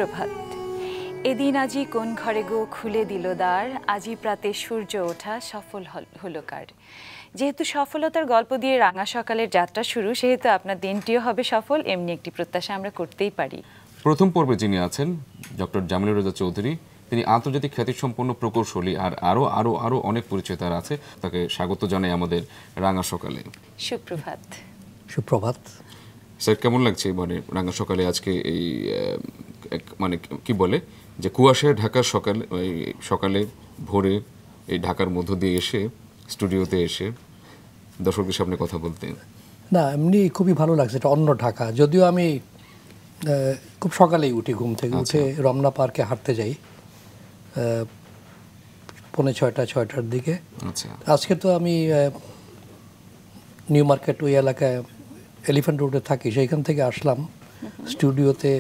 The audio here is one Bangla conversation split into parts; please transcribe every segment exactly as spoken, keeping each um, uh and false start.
সুপ্রভাত। এদিন আজি কোন ঘরে গো খুলে দিল দ্বার, আজি প্রাতে সূর্য ওঠা সফল হলো কার। যেহেতু সফলতার গল্প দিয়ে রাঙা সকালের যাত্রা শুরু, সেহেতু আপনার দিনটিও হবে সফল, এমনি একটি প্রত্যাশা আমরা করতেই পারি। প্রথম পর্বে যিনি আছেন ডক্টর জামিলুর রেজা চৌধুরী, তিনি আন্তর্জাতিক খ্যাতিসম্পন্ন প্রকৌশলী, আর আরও আরও আরও অনেক পরিচয় তার আছে। তাকে স্বাগত জানাই আমাদের রাঙা সকালে। সুপ্রভাত। সুপ্রভাত স্যার, কেমন লাগছে মানে রাঙা সকালে আজকে এই মানে কি বলে যে কুয়াশায় ঢাকার সকালে সকালে ভোরে এই ঢাকার মধ্য দিয়ে এসে স্টুডিওতে এসে দর্শকদের সামনে কথা বলতে? না, এমনি খুবই ভালো লাগছে। এটা অন্য ঢাকা, যদিও আমি খুব সকালেই উঠি, ঘুম থেকে উঠে রমনা পার্কে হাঁটতে যাই পৌনে ছয়টা ছয়টার দিকে। আচ্ছা, আজকে তো আমি নিউ মার্কেট ওই এলাকায় এলিফ্যান্ট রোডে থাকি, সেইখান থেকে আসলাম স্টুডিওতে।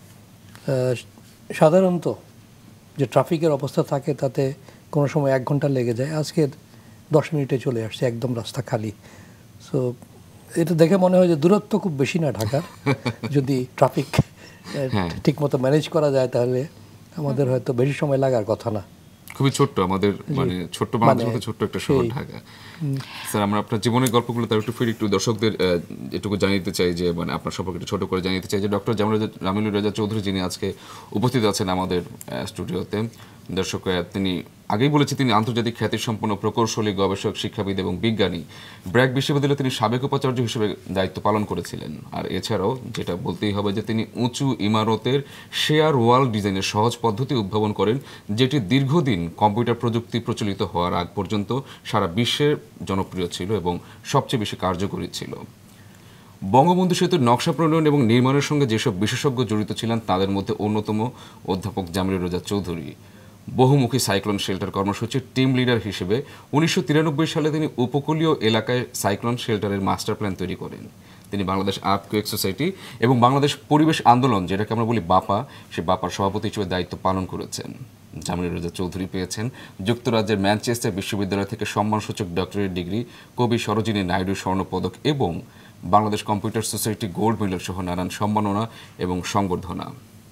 সাধারণত যে ট্রাফিকের অবস্থা থাকে তাতে কোনো সময় এক ঘন্টা লেগে যায়, আজকে দশ মিনিটে চলে আসছে, একদম রাস্তা খালি। সো এটা দেখে মনে হয় যে দূরত্ব খুব বেশি না ঢাকার। যদি ট্রাফিক ঠিক মতো ম্যানেজ করা যায় তাহলে আমাদের হয়তো বেশি সময় লাগার কথা না। খুবই ছোট্ট আমাদের, মানে ছোট্ট বাংলাদেশের মতো ছোট্ট একটা শহর ঢাকা। স্যার, আমরা আপনার জীবনের গল্পগুলো তার একটু ফিরে একটু দর্শকদের এটুকু জানিয়ে চাই যে মানে আপনার সম্পর্কে একটু ছোট করে জানিয়ে চাই যে ডক্টর জামিলুর রেজা চৌধুরী যিনি আজকে উপস্থিত আছেন আমাদের স্টুডিওতে, দর্শক তিনি আগেই বলেছি তিনি আন্তর্জাতিক খ্যাতিসম্পন্ন প্রকৌশলী, গবেষক, শিক্ষাবিদ এবং বিজ্ঞানী। ব্র্যাক বিশ্ববিদ্যালয়ে তিনি সাবেক উপাচার্য হিসেবে দায়িত্ব পালন করেছিলেন। আর এছাড়াও যেটা বলতেই হবে যে তিনি উঁচু ইমারতের শেয়ার ওয়াল ডিজাইনের সহজ পদ্ধতি উদ্ভাবন করেন, যেটি দীর্ঘদিন কম্পিউটার প্রযুক্তি প্রচলিত হওয়ার আগ পর্যন্ত সারা বিশ্বে জনপ্রিয় ছিল এবং সবচেয়ে বেশি কার্যকরী ছিল। বঙ্গবন্ধু সেতুর নকশা প্রণয়ন এবং নির্মাণের সঙ্গে যেসব বিশেষজ্ঞ জড়িত ছিলেন তাদের মধ্যে অন্যতম অধ্যাপক জামিলুর রেজা চৌধুরী। বহুমুখী সাইক্লোন শেল্টার কর্মসূচির টিম লিডার হিসেবে উনিশশো তিরানব্বই সালে তিনি উপকূলীয় এলাকায় সাইক্লোন শেল্টারের মাস্টার প্ল্যান তৈরি করেন। তিনি বাংলাদেশ আর্থকুয়েক সোসাইটি এবং বাংলাদেশ পরিবেশ আন্দোলন, যেটাকে আমরা বলি বাপা, সে বাপার সভাপতি হিসেবে দায়িত্ব পালন করেছেন। জামিলুর রেজা চৌধুরী পেয়েছেন যুক্তরাজ্যের ম্যানচেস্টার বিশ্ববিদ্যালয় থেকে সম্মানসূচক ডক্টরেট ডিগ্রি, কবি সরোজিনী নাইডু স্বর্ণপদক এবং Bangladesh computer society gold medal সহ নানান সম্মাননা এবং সংবর্ধনা।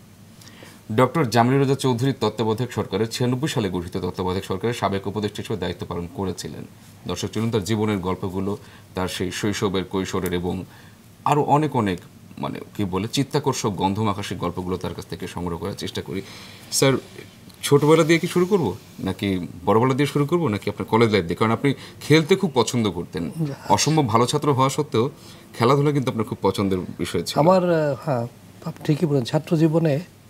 ডক্টর জামিলুর রেজা চৌধুরীর তত্ত্বাবধায়ক সরকারের ছিয়ানব্বই সালে গঠিত তত্ত্বাবধায়ক সরকারের সাবেক উপদেষ্টা হিসেবে দায়িত্ব পালন করেছিলেন। দর্শক চলুন তার জীবনের গল্পগুলো, তার সেই শৈশবের, কৈশোরের এবং আরও অনেক অনেক মানে কি বলে চিত্তাকর্ষক গন্ধমাখাসিক গল্পগুলো তার কাছ থেকে সংগ্রহ করার চেষ্টা করি। স্যার, ছোটবেলা দিয়ে কি শুরু করব নাকি বড়বেলা দিয়ে শুরু করব নাকি আপনার কলেজ লাইফ দিয়ে? কারণ আপনি খেলতে খুব পছন্দ করতেন, অসম্ভব ভালো ছাত্র হওয়া সত্ত্বেও খেলাধুলা কিন্তু আপনার খুব পছন্দের বিষয় ছিল। আমার হ্যাঁ, ঠিকই বলেন। ছাত্র জীবনে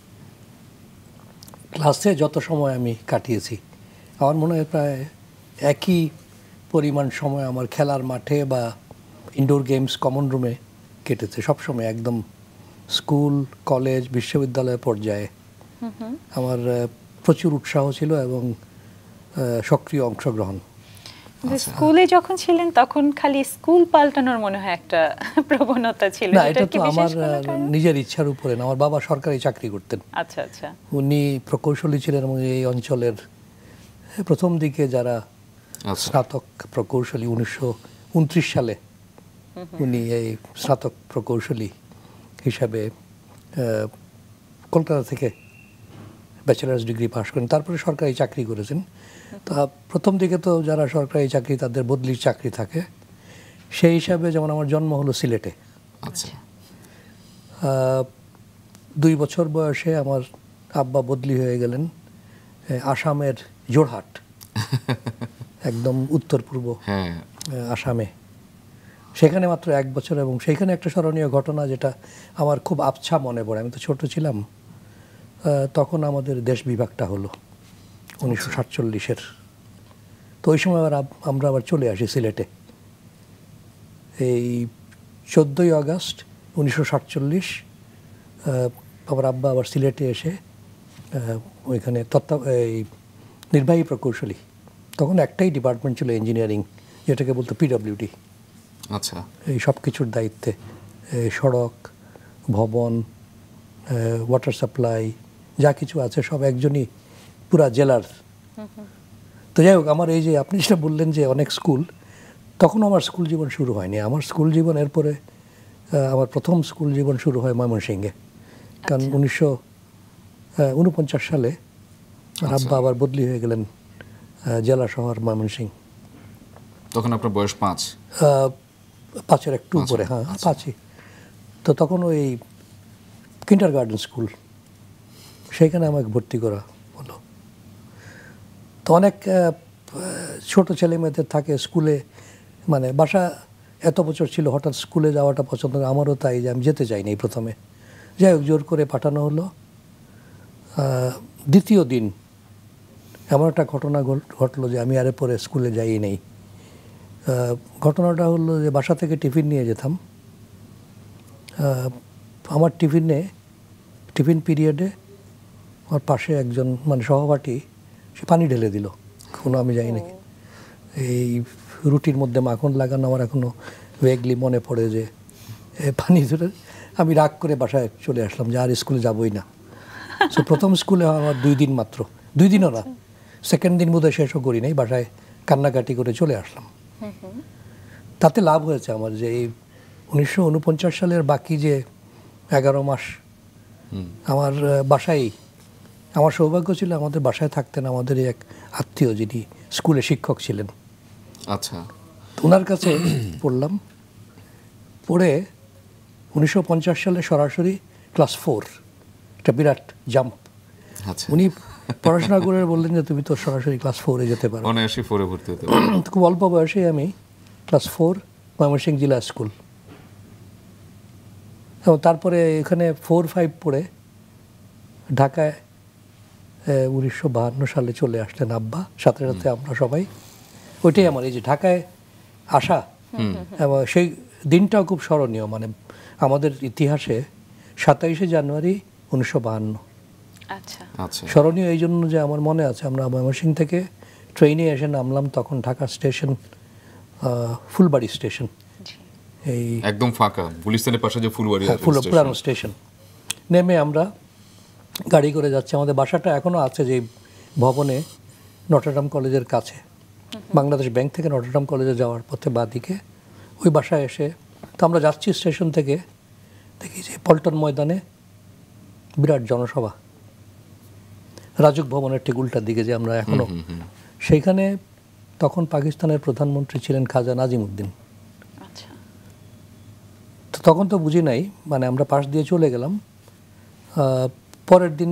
ক্লাসে যত সময় আমি কাটিয়েছি, আমার মনে হয় প্রায় একই পরিমাণ সময় আমার খেলার মাঠে বা ইনডোর গেমস কমন রুমে কেটেছে। সবসময় একদম স্কুল, কলেজ, বিশ্ববিদ্যালয় পর্যায়ে আমার প্রচুর উৎসাহ ছিল এবং সক্রিয় অংশগ্রহণ। স্কুলে যখন ছিলেন তখন খালি স্কুল পাল্টানোর মনে হয় একটা প্রবণতা ছিল। না, এটা তো আমার নিজের ইচ্ছার উপরে না। আমার বাবা সরকারি চাকরি করতেন। আচ্ছা আচ্ছা। উনি প্রকৌশলী ছিলেন এবং এই অঞ্চলের প্রথম দিকে যারা স্নাতক প্রকৌশলী, উনিশশো উনত্রিশ সালে উনি এই স্নাতক প্রকৌশলী হিসাবে কলকাতা থেকে ব্যাচেলার্স ডিগ্রি পাশ করেন, তারপরে সরকারি চাকরি করেছেন। তা প্রথম দিকে তো যারা সরকারি চাকরি তাদের বদলির চাকরি থাকে, সেই হিসাবে যেমন আমার জন্ম হলো সিলেটে। আচ্ছা। দুই বছর বয়সে আমার আব্বা বদলি হয়ে গেলেন আসামের জোরহাট, একদম উত্তর পূর্ব আসামে। সেখানে মাত্র এক বছর, এবং সেইখানে একটা স্মরণীয় ঘটনা যেটা আমার খুব আবছা মনে পড়ে। আমি তো ছোট ছিলাম তখন, আমাদের দেশ বিভাগটা হলো উনিশশো সাতচল্লিশের। তো ওই সময় আবার আমরা আবার চলে আসি সিলেটে। এই চোদ্দোই আগস্ট উনিশশো সাতচল্লিশ আমার আব্বা আবার সিলেটে এসে ওইখানে তত্ত্ব এই নির্বাহী প্রকৌশলী, তখন একটাই ডিপার্টমেন্ট ছিল ইঞ্জিনিয়ারিং, যেটাকে বলতো পিডব্লিউডি। আচ্ছা। এই সব কিছুর দায়িত্বে সড়ক, ভবন, ওয়াটার সাপ্লাই, যা কিছু আছে সব একজনই পুরা জেলার। তো যাই হোক, আমার এই যে আপনি যেটা বললেন যে অনেক স্কুল, তখন আমার স্কুল জীবন শুরু হয়নি। আমার স্কুল জীবন এরপরে আমার প্রথম স্কুল জীবন শুরু হয় ময়মনসিংহে। কারণ উনিশশো উনপঞ্চাশ সালে আব্বা আবার বদলি হয়ে গেলেন জেলা শহর ময়মনসিংহ। তখন আপনার বয়স পাঁচ? পাঁচের একটু উপরে, হ্যাঁ পাঁচই। তো তখন ওই কিন্ডার গার্ডেন স্কুল, সেইখানে আমাকে ভর্তি করা হলো। তো অনেক ছোট ছেলে মেয়েদের থাকে স্কুলে, মানে বাসা এত বছর ছিল, হঠাৎ স্কুলে যাওয়াটা পছন্দ করে, আমারও তাই, যে আমি যেতে চাইনি প্রথমে। যাই হোক, জোর করে পাঠানো হলো। দ্বিতীয় দিন এমন একটা ঘটনা ঘটলো যে আমি আরে পরে স্কুলে যাই নেই। ঘটনাটা হলো যে বাসা থেকে টিফিন নিয়ে যেতাম। আমার টিফিনে টিফিন পিরিয়ডে আমার পাশে একজন মানে সহপাঠী, সে পানি ঢেলে দিল, কোনো আমি যাই নাকি। এই রুটির মধ্যে মাখন লাগানো আমার এখনও ভেগলি মনে পড়ে, যে পানি ধরে আমি রাগ করে বাসায় চলে আসলাম যে আর স্কুলে যাবই না। সো প্রথম স্কুলে আমার দুই দিন মাত্র, দুই দিনও না, সেকেন্ড দিন বোধহয় শেষও করি নাই, বাসায় কান্নাকাটি করে চলে আসলাম। তাতে লাভ হয়েছে আমার, যে এই উনিশশো উনপঞ্চাশ সালের বাকি যে এগারো মাস আমার বাসায়, আমার সৌভাগ্য ছিল আমাদের বাসায় থাকতেন আমাদের এক আত্মীয়, যিনি স্কুলে শিক্ষক ছিলেন। আচ্ছা, ওনার কাছে পড়লাম। পড়ে উনিশশো পঞ্চাশ সালে সরাসরি ক্লাস ফোর, একটা বিরাট জাম্প। উনি পড়াশোনা করে বললেন যে তুমি তো সরাসরি ক্লাস ফোরে যেতে পারো। অনায়াসে ফোরে ভর্তি হতে। খুব অল্প বয়সে আমি ক্লাস ফোর ময়মনসিংহ জেলা স্কুল। এবং তারপরে এখানে ফোর ফাইভ পড়ে ঢাকায় উনিশশো বাহান্ন সালে চলে আসলেন আব্বা, সাথে সাথে আমরা সবাই। ওইটাই আমার এই যে ঢাকায় আসা, এবং সেই দিনটাও খুব স্মরণীয়, মানে আমাদের ইতিহাসে সাতাইশে জানুয়ারি উনিশশো বাহান্ন। আচ্ছা, স্মরণীয় এই জন্য যে আমার মনে আছে আমরা ময়মনসিংহ থেকে ট্রেনে এসে নামলাম, তখন ঢাকা স্টেশন ফুলবাড়ি স্টেশন, এই একদম ফাঁকা গুলিস্তানের পাশে যে ফুলবাড়ি পুরানো স্টেশন। নেমে আমরা গাড়ি করে যাচ্ছি। আমাদের বাসাটা এখনও আছে যে ভবনে, নটরডেম কলেজের কাছে, বাংলাদেশ ব্যাংক থেকে নটরডেম কলেজে যাওয়ার পথে বাঁদিকে ওই বাসায় এসে, তো আমরা যাচ্ছি স্টেশন থেকে, দেখি যে পল্টন ময়দানে বিরাট জনসভা, রাজুক ভবনের ঠিক উল্টার দিকে যে আমরা এখনও, সেইখানে তখন পাকিস্তানের প্রধানমন্ত্রী ছিলেন খাজা নাজিমুদ্দিন। তো তখন তো বুঝি নাই, মানে আমরা পাশ দিয়ে চলে গেলাম। পরের দিন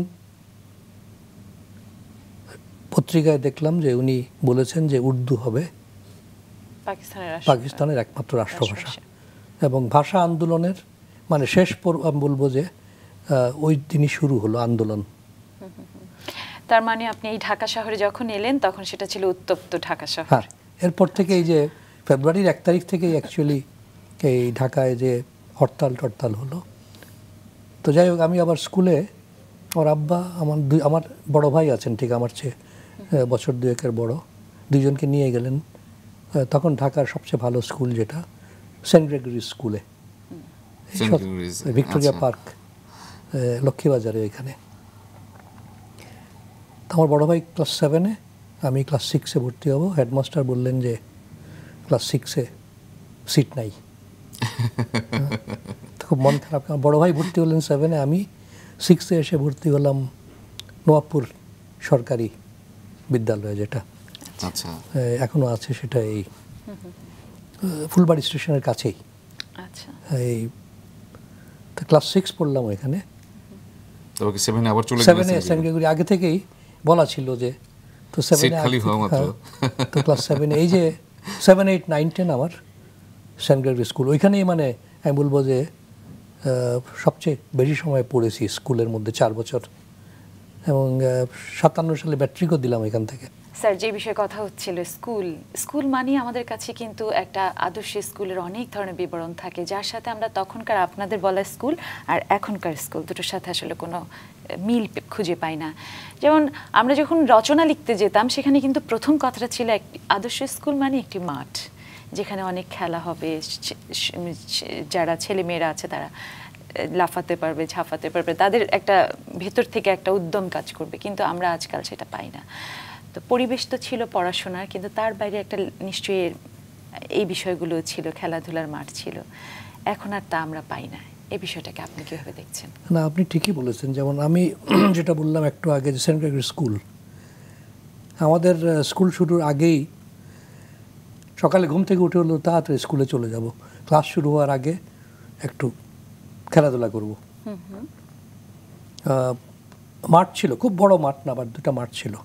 পত্রিকায় দেখলাম যে উনি বলেছেন যে উর্দু হবে পাকিস্তানের একমাত্র রাষ্ট্রভাষা, এবং ভাষা আন্দোলনের মানে শেষ পর আমি বলবো যে ওই দিনই শুরু হলো আন্দোলন। তার মানে আপনি এই ঢাকা শহরে যখন এলেন তখন সেটা ছিল উত্তপ্ত ঢাকা শহর। হ্যাঁ, এরপর থেকে এই যে ফেব্রুয়ারির এক তারিখ থেকে অ্যাকচুয়ালি এই ঢাকায় যে হরতাল টরতাল হলো। তো যাই হোক, আমি আবার স্কুলে, আমার আব্বা, আমার দুই আমার বড় ভাই আছেন ঠিক আমার চেয়ে বছর দুয়েকের বড়, দুইজনকে নিয়ে গেলেন তখন ঢাকার সবচেয়ে ভালো স্কুল যেটা সেন্ট গ্রেগরি স্কুলে, ভিক্টোরিয়া পার্ক লক্ষ্মীবাজারে এখানে। আমার বড় ভাই ক্লাস সেভেনে, আমি ক্লাস সিক্সে ভর্তি হব। হেডমাস্টার বললেন যে ক্লাস সিক্সে সিট নাই। খুব মন খারাপ। আমার বড় ভাই ভর্তি হলেন সেভেনে, আমি সিক্সে এসে ভর্তি হলাম নবাবপুর সরকারি বিদ্যালয়ে, যেটা এখনো আছে, সেটা এই ফুলবাড়ি স্টেশনের কাছেই। এই ক্লাস সিক্স পড়লাম ওইখানে। সেভেনে সেন্ট গ্রেগরি আগে থেকেই বলা ছিল যে, তো সেভেনে তো ক্লাস সেভেনে এই যে সেভেন এইট নাইন টেন আমার সেন্ট গ্রেগরি স্কুল, ওইখানেই মানে আমি বলবো যে সবচেয়ে বেশি সময় পড়েছি স্কুলের মধ্যে, চার বছর। এবং সাতান্ন সালে ব্যাট্রিকও দিলাম এখান থেকে। স্যার, যে বিষয়ে কথা হচ্ছিল স্কুল, স্কুল মানে আমাদের কাছে কিন্তু একটা আদর্শ স্কুলের অনেক ধরনের বিবরণ থাকে, যার সাথে আমরা তখনকার আপনাদের বলা স্কুল আর এখনকার স্কুল দুটোর সাথে আসলে কোনো মিল খুঁজে পাই না। যেমন আমরা যখন রচনা লিখতে যেতাম, সেখানে কিন্তু প্রথম কথাটা ছিল একটি আদর্শ স্কুল মানে একটি মাঠ, যেখানে অনেক খেলা হবে, যারা ছেলে মেয়েরা আছে তারা লাফাতে পারবে, ঝাঁফাতে পারবে, তাদের একটা ভেতর থেকে একটা উদ্যম কাজ করবে। কিন্তু আমরা আজকাল সেটা পাই না। তো পরিবেশ তো ছিল পড়াশোনার, কিন্তু তার বাইরে একটা নিশ্চয়ই এই বিষয়গুলো ছিল, খেলাধুলার মাঠ ছিল। এখন আর তা আমরা পাই না। এই বিষয়টাকে আপনি কিভাবে দেখছেন? না, আপনি ঠিকই বলেছেন। যেমন আমি যেটা বললাম একটু আগে যে সেন্ট গ্রেগরি স্কুল, আমাদের স্কুল শুরুর আগেই সকালে ঘুম থেকে উঠে হলো তাড়াতাড়ি স্কুলে চলে যাব, ক্লাস শুরু হওয়ার আগে একটু খেলাধুলা করব। মাঠ ছিল, খুব বড় মাঠ না, আবার দুটা মাঠ ছিল।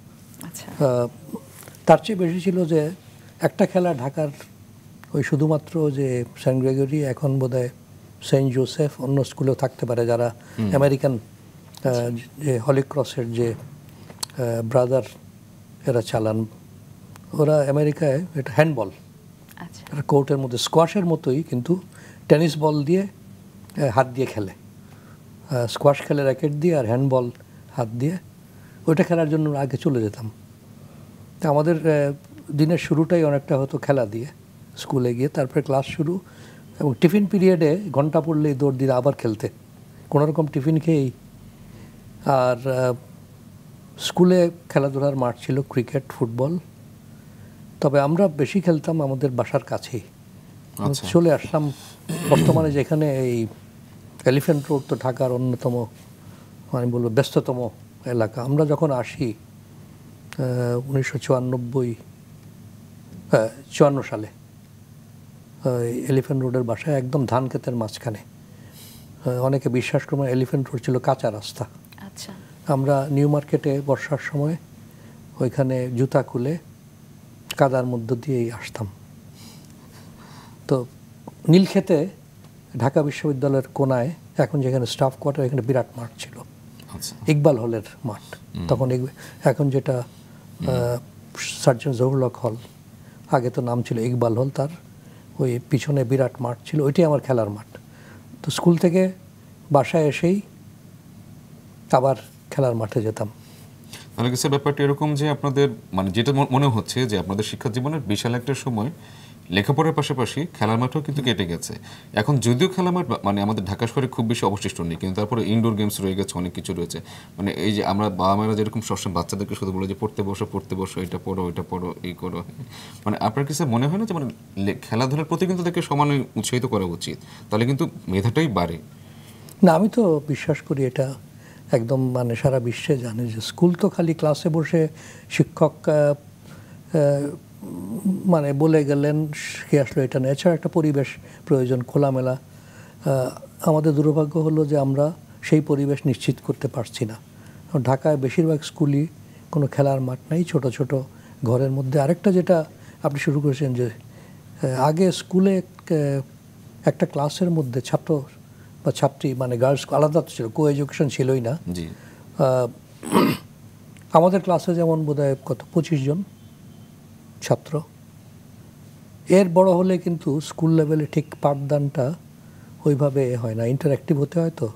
তার চেয়ে বেশি ছিল যে একটা খেলা ঢাকার ওই শুধুমাত্র যে সেন্ট গ্রেগরি, এখন বোধহয় সেন্ট জোসেফ, অন্য স্কুলেও থাকতে পারে, যারা আমেরিকান যে হলি ক্রসের যে ব্রাদার এরা চালান, ওরা আমেরিকায় এটা হ্যান্ডবল, এটা কোর্টের মধ্যে স্কোয়াশের মতোই, কিন্তু টেনিস বল দিয়ে হাত দিয়ে খেলে। স্কোয়াশ খেলে র্যাকেট দিয়ে, আর হ্যান্ডবল হাত দিয়ে। ওইটা খেলার জন্য আগে চলে যেতাম। তা আমাদের দিনের শুরুটাই অনেকটা হতো খেলা দিয়ে, স্কুলে গিয়ে, তারপরে ক্লাস শুরু, এবং টিফিন পিরিয়ডে ঘন্টা পড়লেই দৌড় দিয়ে আবার খেলতে, কোনোরকম টিফিন খেয়েই। আর স্কুলে খেলাধুলার মাঠ ছিল ক্রিকেট, ফুটবল। তবে আমরা বেশি খেলতাম আমাদের বাসার কাছেই। চলে আসলাম বর্তমানে যেখানে এই এলিফ্যান্ট রোড তো ঢাকার অন্যতম, আমি বলবো ব্যস্ততম এলাকা। আমরা যখন আসি উনিশশো চুয়ান্নব্বই হ্যাঁ চুয়ান্ন সালে এলিফ্যান্ট রোডের বাসায়, একদম ধান ক্ষেতের মাঝখানে। অনেকে বিশ্বাস করবেন এলিফ্যান্ট রোড ছিল কাঁচা রাস্তা। আচ্ছা, আমরা নিউ মার্কেটে বর্ষার সময় ওইখানে জুতা খুলে কাদার মধ্য দিয়েই আসতাম। তো নীলক্ষেতে ঢাকা বিশ্ববিদ্যালয়ের কোনায়, এখন যেখানে স্টাফ কোয়ার্টার, এখানে বিরাট মাঠ ছিল, ইকবাল হলের মাঠ তখন। এখন যেটা সার্জন জহুরুল হক হল, আগে তো নাম ছিল ইকবাল হল, তার ওই পিছনে বিরাট মাঠ ছিল, ওইটাই আমার খেলার মাঠ। তো স্কুল থেকে বাসায় এসেই আবার খেলার মাঠে যেতাম। তাহলে স্যার ব্যাপারটা এরকম যে আপনাদের মানে যেটা মনে হচ্ছে যে আপনাদের শিক্ষা জীবনের বিশাল একটা সময় লেখাপড়ার পাশাপাশি খেলার মাঠও কিন্তু কেটে গেছে। এখন যদিও খেলার মাঠ মানে আমাদের ঢাকা শহরে খুব বেশি অবশিষ্ট নেই, কিন্তু তারপরে ইনডোর গেমস রয়ে গেছে, অনেক কিছু রয়েছে। মানে এই যে আমরা বাবা মায়েরা যেরকম সবসময় বাচ্চাদেরকে শুধু বলে যে পড়তে বসো পড়তে বসো, এটা পড়ো এটা পড়ো এই করো, মানে আপনার কি স্যার মনে হয় না যে মানে খেলাধুলার প্রতি কিন্তু তাদেরকে সমানে উৎসাহিত করা উচিত, তাহলে কিন্তু মেধাটাই বাড়ে? না, আমি তো বিশ্বাস করি এটা একদম মানে সারা বিশ্বে জানে যে স্কুল তো খালি ক্লাসে বসে শিক্ষক মানে বলে গেলেন কে আসলো এটা না, এছাড়া একটা পরিবেশ প্রয়োজন, খোলামেলা। আমাদের দুর্ভাগ্য হলো যে আমরা সেই পরিবেশ নিশ্চিত করতে পারছি না। ঢাকায় বেশিরভাগ স্কুলই কোনো খেলার মাঠ নাই, ছোট ছোট ঘরের মধ্যে। আরেকটা যেটা আপনি শুরু করেছেন যে আগে স্কুলে একটা ক্লাসের মধ্যে ছাত্র বা ছাত্রী মানে গার্লস আলাদা ছিল, কো এডুকেশন ছিলই না। আমাদের ক্লাসে যেমন বোধহয় কত পঁচিশ জন ছাত্র। এর বড় হলে কিন্তু স্কুল লেভেলে ঠিক পাঠদানটা ওইভাবে হয় না, ইন্টারঅ্যাক্টিভ হতে হয়। তো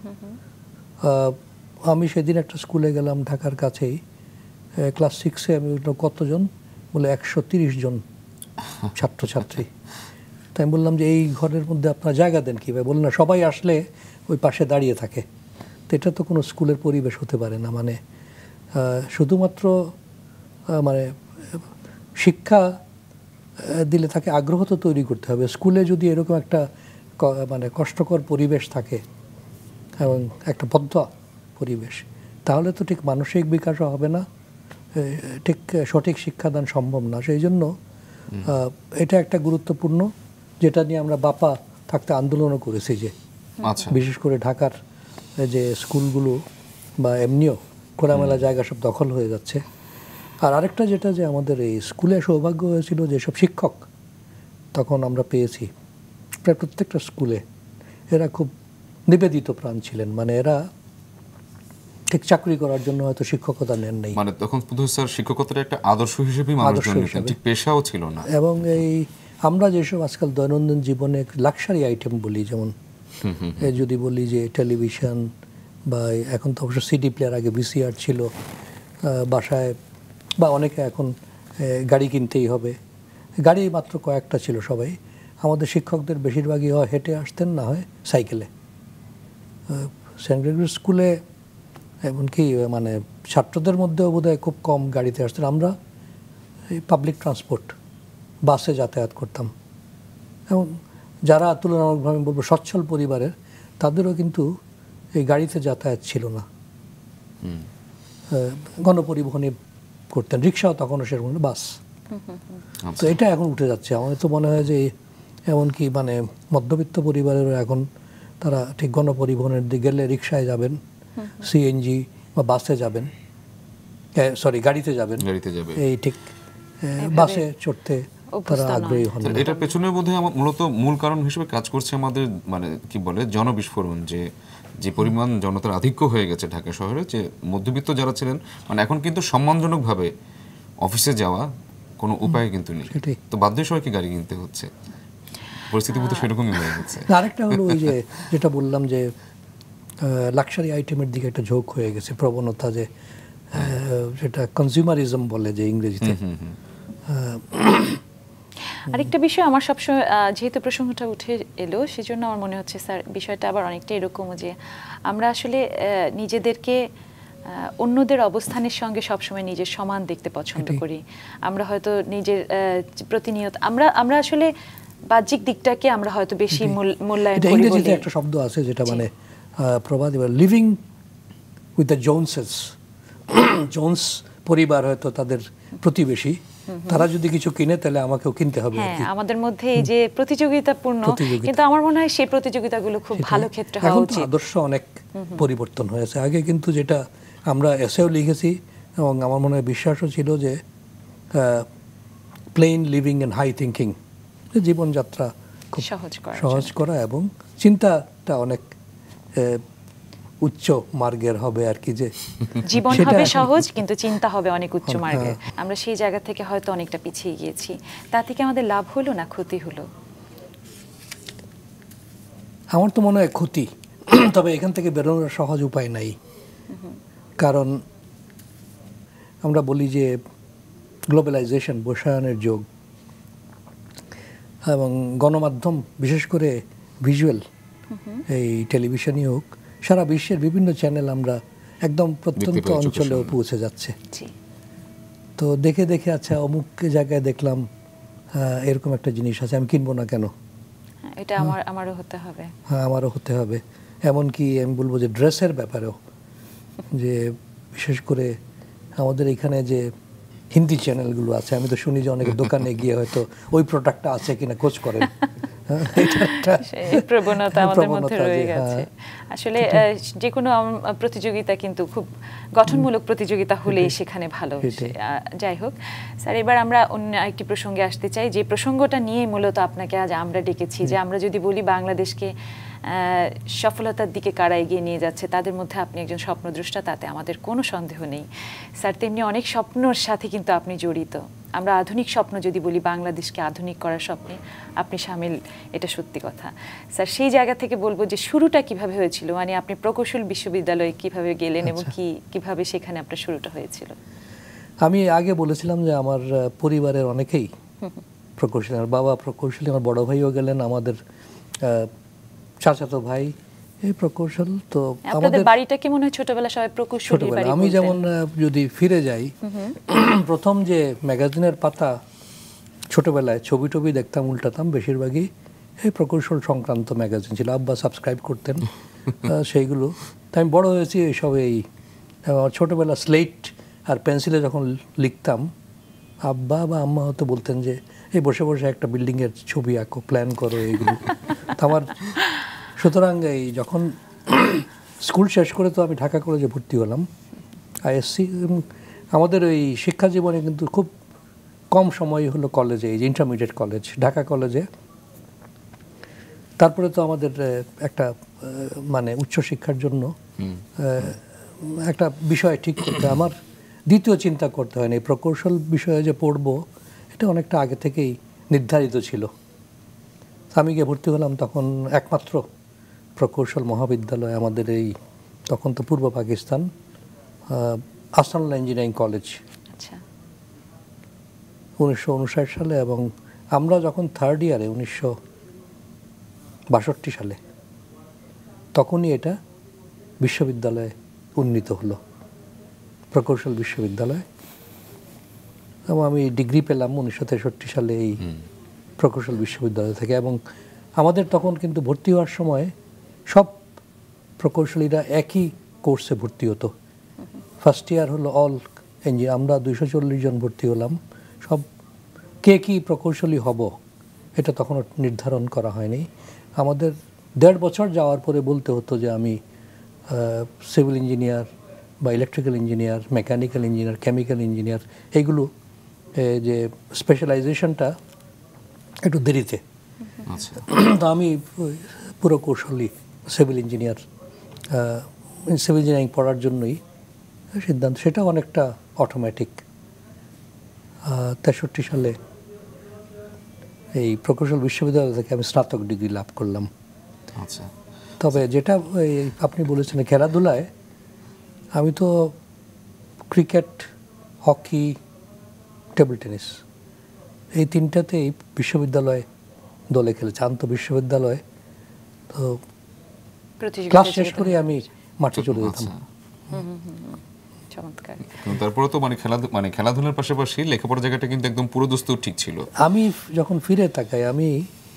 আমি সেদিন একটা স্কুলে গেলাম ঢাকার কাছেই, ক্লাস সিক্সে, আমি কতজন বলে একশো তিরিশ জন ছাত্রছাত্রী। তাই আমি বললাম যে এই ঘরের মধ্যে আপনারা জায়গা দেন কীভাবে? বললেন না, সবাই আসলে ওই পাশে দাঁড়িয়ে থাকে। তো এটা তো কোনো স্কুলের পরিবেশ হতে পারে না। মানে শুধুমাত্র মানে শিক্ষা দিলে তাকে আগ্রহ তো তৈরি করতে হবে। স্কুলে যদি এরকম একটা মানে কষ্টকর পরিবেশ থাকে এবং একটা বদ্ধ পরিবেশ, তাহলে তো ঠিক মানসিক বিকাশও হবে না, ঠিক সঠিক শিক্ষাদান সম্ভব না। সেই জন্য এটা একটা গুরুত্বপূর্ণ, যেটা নিয়ে আমরা বাপা থাকতে আন্দোলনও করেছি, যে বিশেষ করে ঢাকার যে স্কুলগুলো বা এমনিও খোলামেলা জায়গা সব দখল হয়ে যাচ্ছে। আর আরেকটা যেটা, যে আমাদের এই স্কুলে সৌভাগ্য হয়েছিল যেসব শিক্ষক তখন আমরা পেয়েছি, প্রায় প্রত্যেকটা স্কুলে এরা খুব নিবেদিত প্রাণ ছিলেন। মানে এরা ঠিক চাকরি করার জন্য হয়তো শিক্ষকতা নেন নাই, মানে তখন স্যার শিক্ষকতার একটা আদর্শ হিসেবে মানুষজন নিতেন, ঠিক পেশাও ছিল না। এবং এই আমরা যেসব আজকাল দৈনন্দিন জীবনে লাক্সারি আইটেম বলি, যেমন যদি বলি যে টেলিভিশন বা এখন তো অবশ্য সিডি প্লেয়ার, আগে ভিসিআর ছিল বাসায়, বা অনেকে এখন গাড়ি কিনতেই হবে, গাড়ি মাত্র কয়েকটা ছিল সবাই। আমাদের শিক্ষকদের বেশিরভাগই হয় হেঁটে আসতেন, না হয় সাইকেলে। সেন্ট গ্রেগরি স্কুলে এমনকি মানে ছাত্রদের মধ্যেও বোধহয় খুব কম গাড়িতে আসতেন। আমরা এই পাবলিক ট্রান্সপোর্ট, বাসে যাতায়াত করতাম। এবং যারা তুলনামূলকভাবে বলবো সচ্ছল পরিবারের, তাদেরও কিন্তু এই গাড়িতে যাতায়াত ছিল না, গণপরিবহনে করতেন, রিক্সাও তখনও সেরকম, বাস। তো এটা এখন উঠে যাচ্ছে। আমার তো মনে হয় যে এমনকি মানে মধ্যবিত্ত পরিবারেরও এখন তারা ঠিক গণপরিবহনের দিকে গেলে রিক্সায় যাবেন, সিএনজি বা বাসে যাবেন, সরি গাড়িতে যাবেন, এই ঠিক বাসে চড়তে তারা আগ্রহী হন। এটার পেছনে বোধহয় আমার মূলত মূল কারণ হিসেবে কাজ করছে আমাদের মানে কি বলে জনবিস্ফোরণ, যে যে পরিমাণ জনতার আধিক্য হয়ে গেছে ঢাকা শহরে, যে মধ্যবিত্ত যারা ছিলেন মানে এখন কিন্তু সম্মানজনকভাবে অফিসে যাওয়া কোনো উপায় কিন্তু নেই, তো বাধ্য সবাইকে গাড়ি কিনতে হচ্ছে, পরিস্থিতি বোধহয় সেরকমই হয়ে গেছে। আরেকটা হলো ওই যে যেটা বললাম যে লাক্সারি আইটেমের দিকে একটা ঝোঁক হয়ে গেছে, প্রবণতা, যে যেটা কনজিউমারিজম বলে যে ইংরেজিতে। আরেকটা বিষয় আমার সবসময় যেহেতু প্রসঙ্গটা উঠে এলো সেজন্য আমার মনে হচ্ছে স্যার বিষয়টা আবার অনেকটা এরকম যে আমরা আসলে নিজেদেরকে অন্যদের অবস্থানের সঙ্গে সবসময় নিজের সমান দেখতে পছন্দ করি। আমরা হয়তো নিজের প্রতিনিয়ত আমরা আমরা আসলে বাহ্যিক দিকটাকে আমরা হয়তো বেশি মূল্যায়ন করি। ইংরেজিতে একটা শব্দ আছে যেটা মানে প্রবাদী, living with the Joneses. Jones পরিবার হয়তো তাদের প্রতিবেশী, তারা যদি কিছু কিনে তাহলে আমাকেও কিনতে হবে। হ্যাঁ, আমাদের মধ্যে এই যে প্রতিযোগিতাপূর্ণ, কিন্তু আমার মনে হয় সেই প্রতিযোগিতাগুলো খুব ভালো ক্ষেত্রে হওয়া উচিত। আদর্শ অনেক পরিবর্তন হয়েছে। আগে কিন্তু যেটা আমরা এসেও লিখেছি এবং আমার মনে হয় বিশ্বাসও ছিল যে plain living and high thinking, জীবনযাত্রা খুব সহজ করা এবং চিন্তাটা অনেক উচ্চ মার্গের হবে আর কি, যে জীবন হবে সহজ কিন্তু চিন্তা হবে অনেক উচ্চ মার্গের। আমরা সেই জায়গা থেকে হয়তো অনেকটা পিছিয়ে গিয়েছি। তা থেকে আমাদের লাভ হলো না ক্ষতি হলো? আমার তো মনে হয় ক্ষতি। তবে এখান থেকে বেরোনোর সহজ উপায় নাই, কারণ আমরা বলি যে গ্লোবালাইজেশন, বৈশ্বায়নের যুগ, এবং গণমাধ্যম বিশেষ করে ভিজুয়াল, এই টেলিভিশনই হোক, সারা বিশ্বের বিভিন্ন চ্যানেল আমরা একদম প্রত্যন্ত অঞ্চলেও পৌঁছে যাচ্ছে। তো দেখে দেখে আচ্ছা অমুক জায়গায় দেখলাম এরকম একটা জিনিস আছে, আমি কিনবো না কেন? এটা আমার আমারও হতে হবে। হ্যাঁ, আমারও হতে হবে। এমনকি আমি বলবো যে ড্রেসের ব্যাপারেও, যে বিশেষ করে আমাদের এখানে যে হিন্দি চ্যানেলগুলো আছে, আমি তো শুনি যে অনেকে দোকানে গিয়ে হয়তো ওই প্রোডাক্টটা আছে কিনা খোঁজ করেন। প্রবণতা আমাদের মধ্যে রয়ে গেছে। আসলে যে কোনো প্রতিযোগিতা কিন্তু খুব গঠনমূলক প্রতিযোগিতা হলেই সেখানে ভালো। যাই হোক স্যার, এবার আমরা অন্য একটি প্রসঙ্গে আসতে চাই, যে প্রসঙ্গটা নিয়ে মূলত আপনাকে আজ আমরা ডেকেছি। যে আমরা যদি বলি বাংলাদেশকে সফলতার দিকে কারা এগিয়ে নিয়ে যাচ্ছে, তাদের মধ্যে আপনি একজন স্বপ্নদ্রষ্টা, তাতে আমাদের কোনো সন্দেহ নেই স্যার। তেমনি অনেক স্বপ্নর সাথে কিন্তু আপনি জড়িত। আমরা আধুনিক স্বপ্ন যদি বলি, বাংলাদেশকে আধুনিক করার স্বপ্নে আপনি সামিল, এটা সত্যি কথা স্যার। সেই জায়গা থেকে বলবো যে শুরুটা কিভাবে হয়েছিল, মানে আপনি প্রকৌশল বিশ্ববিদ্যালয়ে কিভাবে গেলেন এবং কি কিভাবে সেখানে আপনার শুরুটা হয়েছিল? আমি আগে বলেছিলাম যে আমার পরিবারের অনেকেই প্রকৌশলী, আমার বাবা প্রকৌশলী, আমার বড় ভাইও গেলেন, আমাদের চাচাতো ভাই এই প্রকৌশল। তো আমাদের বাড়িটা কি মনে হয় ছোটবেলা সবাই প্রকৌশলী বাড়ি। আমি যেমন যদি ফিরে যাই, প্রথম যে ম্যাগাজিনের পাতা ছোটবেলায় ছবি টবি দেখতাম, উল্টাতাম, বেশিরভাগই এই প্রকৌশল সংক্রান্ত ম্যাগাজিন ছিল। আব্বা সাবস্ক্রাইব করতেন সেইগুলো। তাই আমি বড় হয়েছি এইসব। এই ছোটবেলা স্লেট আর পেন্সিলে যখন লিখতাম, আব্বা বা আম্মা হয়তো বলতেন যে এই বসে বসে একটা বিল্ডিংয়ের ছবি আঁকো, প্ল্যান করো, এইগুলো। আমার সুতরাং এই যখন স্কুল শেষ করে তো আমি ঢাকা কলেজে ভর্তি হলাম, আইএসসি। এবং আমাদের ওই শিক্ষা জীবনে কিন্তু খুব কম সময় হলো কলেজে, এই যে ইন্টারমিডিয়েট কলেজ, ঢাকা কলেজে। তারপরে তো আমাদের একটা মানে উচ্চশিক্ষার জন্য একটা বিষয় ঠিক করতে, আমার দ্বিতীয় চিন্তা করতে হয় না। এই প্রকৌশল বিষয়ে যে পড়বো, এটা অনেকটা আগে থেকেই নির্ধারিত ছিল। আমি গিয়ে ভর্তি হলাম তখন একমাত্র প্রকৌশল মহাবিদ্যালয় আমাদের এই, তখন তো পূর্ব পাকিস্তান, আসানুল্লাহ ইঞ্জিনিয়ারিং কলেজ, উনিশশো উনষাট সালে। এবং আমরা যখন থার্ড ইয়ারে উনিশশো বাষট্টি সালে, তখনই এটা বিশ্ববিদ্যালয়ে উন্নীত হলো, প্রকৌশল বিশ্ববিদ্যালয়। এবং আমি ডিগ্রি পেলাম উনিশশো তেষট্টি সালে এই প্রকৌশল বিশ্ববিদ্যালয় থেকে। এবং আমাদের তখন কিন্তু ভর্তি হওয়ার সময় সব প্রকৌশলীরা একই কোর্সে ভর্তি হতো। ফার্স্ট ইয়ার হলো অল ইঞ্জিনিয়ার, আমরা দুইশো চল্লিশ জন ভর্তি হলাম। সব কে কী প্রকৌশলী হব এটা তখনও নির্ধারণ করা হয়নি। আমাদের দেড় বছর যাওয়ার পরে বলতে হতো যে আমি সিভিল ইঞ্জিনিয়ার বা electrical engineer, mechanical engineer, chemical engineer, এইগুলো যে স্পেশালাইজেশনটা একটু দেরিতে। তো আমি পুরকৌশলী সিভিল ইঞ্জিনিয়ার, সিভিল ইঞ্জিনিয়ারিং পড়ার জন্যই সিদ্ধান্ত, সেটা অনেকটা অটোমেটিক। তেষট্টি সালে এই প্রকৌশল বিশ্ববিদ্যালয় থেকে আমি স্নাতক ডিগ্রি লাভ করলাম। আচ্ছা, তবে যেটা আপনি বলেছেন খেলাধুলায়, আমি তো ক্রিকেট, হকি, টেবিল টেনিস এই তিনটাতেই বিশ্ববিদ্যালয় দলে খেলেছে, আন্ত বিশ্ববিদ্যালয়। তো ক্লাস শেষ করে আমি মাঠে চলে যেতাম। চমৎকার। তারপরে তো মানে খেলা মানে খেলাধুলার পাশাপাশি লেখাপড়ার জায়গাটা কিন্তু একদম পুরো দস্তুর ঠিক ছিল। আমি যখন ফিরে তাকাই, আমি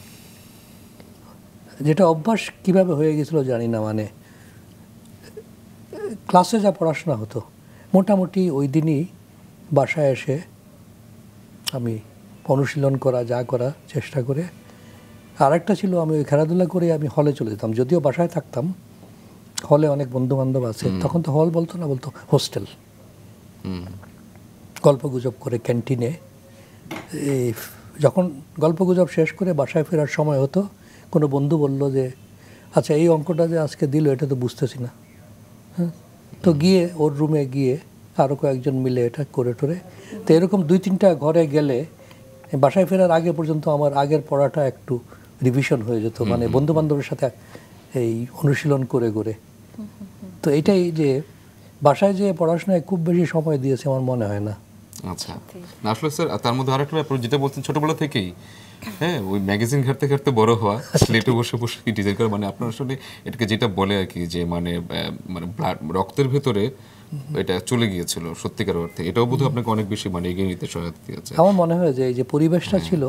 যেটা অভ্যাস কিভাবে হয়ে গেছিল জানি না, মানে ক্লাসে যা পড়াশোনা হতো মোটামুটি ওই দিনই বাসায় এসে আমি অনুশীলন করা, যা করা চেষ্টা করে। আর একটা ছিল, আমি ওই খেলাধুলা করে আমি হলে চলে যেতাম। যদিও বাসায় থাকতাম, হলে অনেক বন্ধু বান্ধব আছে, তখন তো হল বলতো না, বলতো হোস্টেল। গল্প গুজব করে ক্যান্টিনে, এই যখন গল্প গুজব শেষ করে বাসায় ফেরার সময় হতো, কোনো বন্ধু বলল যে আচ্ছা এই অঙ্কটা যে আজকে দিল এটা তো বুঝতেছি না। হ্যাঁ, তো গিয়ে ওর রুমে গিয়ে আরও কয়েকজন মিলে এটা করে টোরে। তো এরকম দুই তিনটা ঘরে গেলে বাসায় ফেরার আগে পর্যন্ত আমার আগের পড়াটা একটু রিভিশন হয়ে যেত, মানে বন্ধু বান্ধবের সাথে এই অনুশীলন করে করে। তো এটাই যে বাসায় যে পড়াশোনায় খুব বেশি সময় দিয়েছে আমার মনে হয় না। আচ্ছা, না আসলে স্যার তার মধ্যে আরেকটা ব্যাপার যেটা বলছেন ছোটবেলা থেকেই, হ্যাঁ ওই ম্যাগাজিন ঘাটতে ঘাটতে বড় হওয়া, স্লেটে বসে বসে ডিজাইন করা, মানে আপনার আসলে এটাকে যেটা বলে আর কি যে মানে মানে ব্লাড রক্তের ভেতরে এটা চলে গিয়েছিল সত্যিকার অর্থে। এটাও বোধহয় আপনাকে অনেক বেশি মানে এগিয়ে নিতে সহায়তা দিয়েছে। আমার মনে হয় যে এই যে পরিবেশটা ছিল,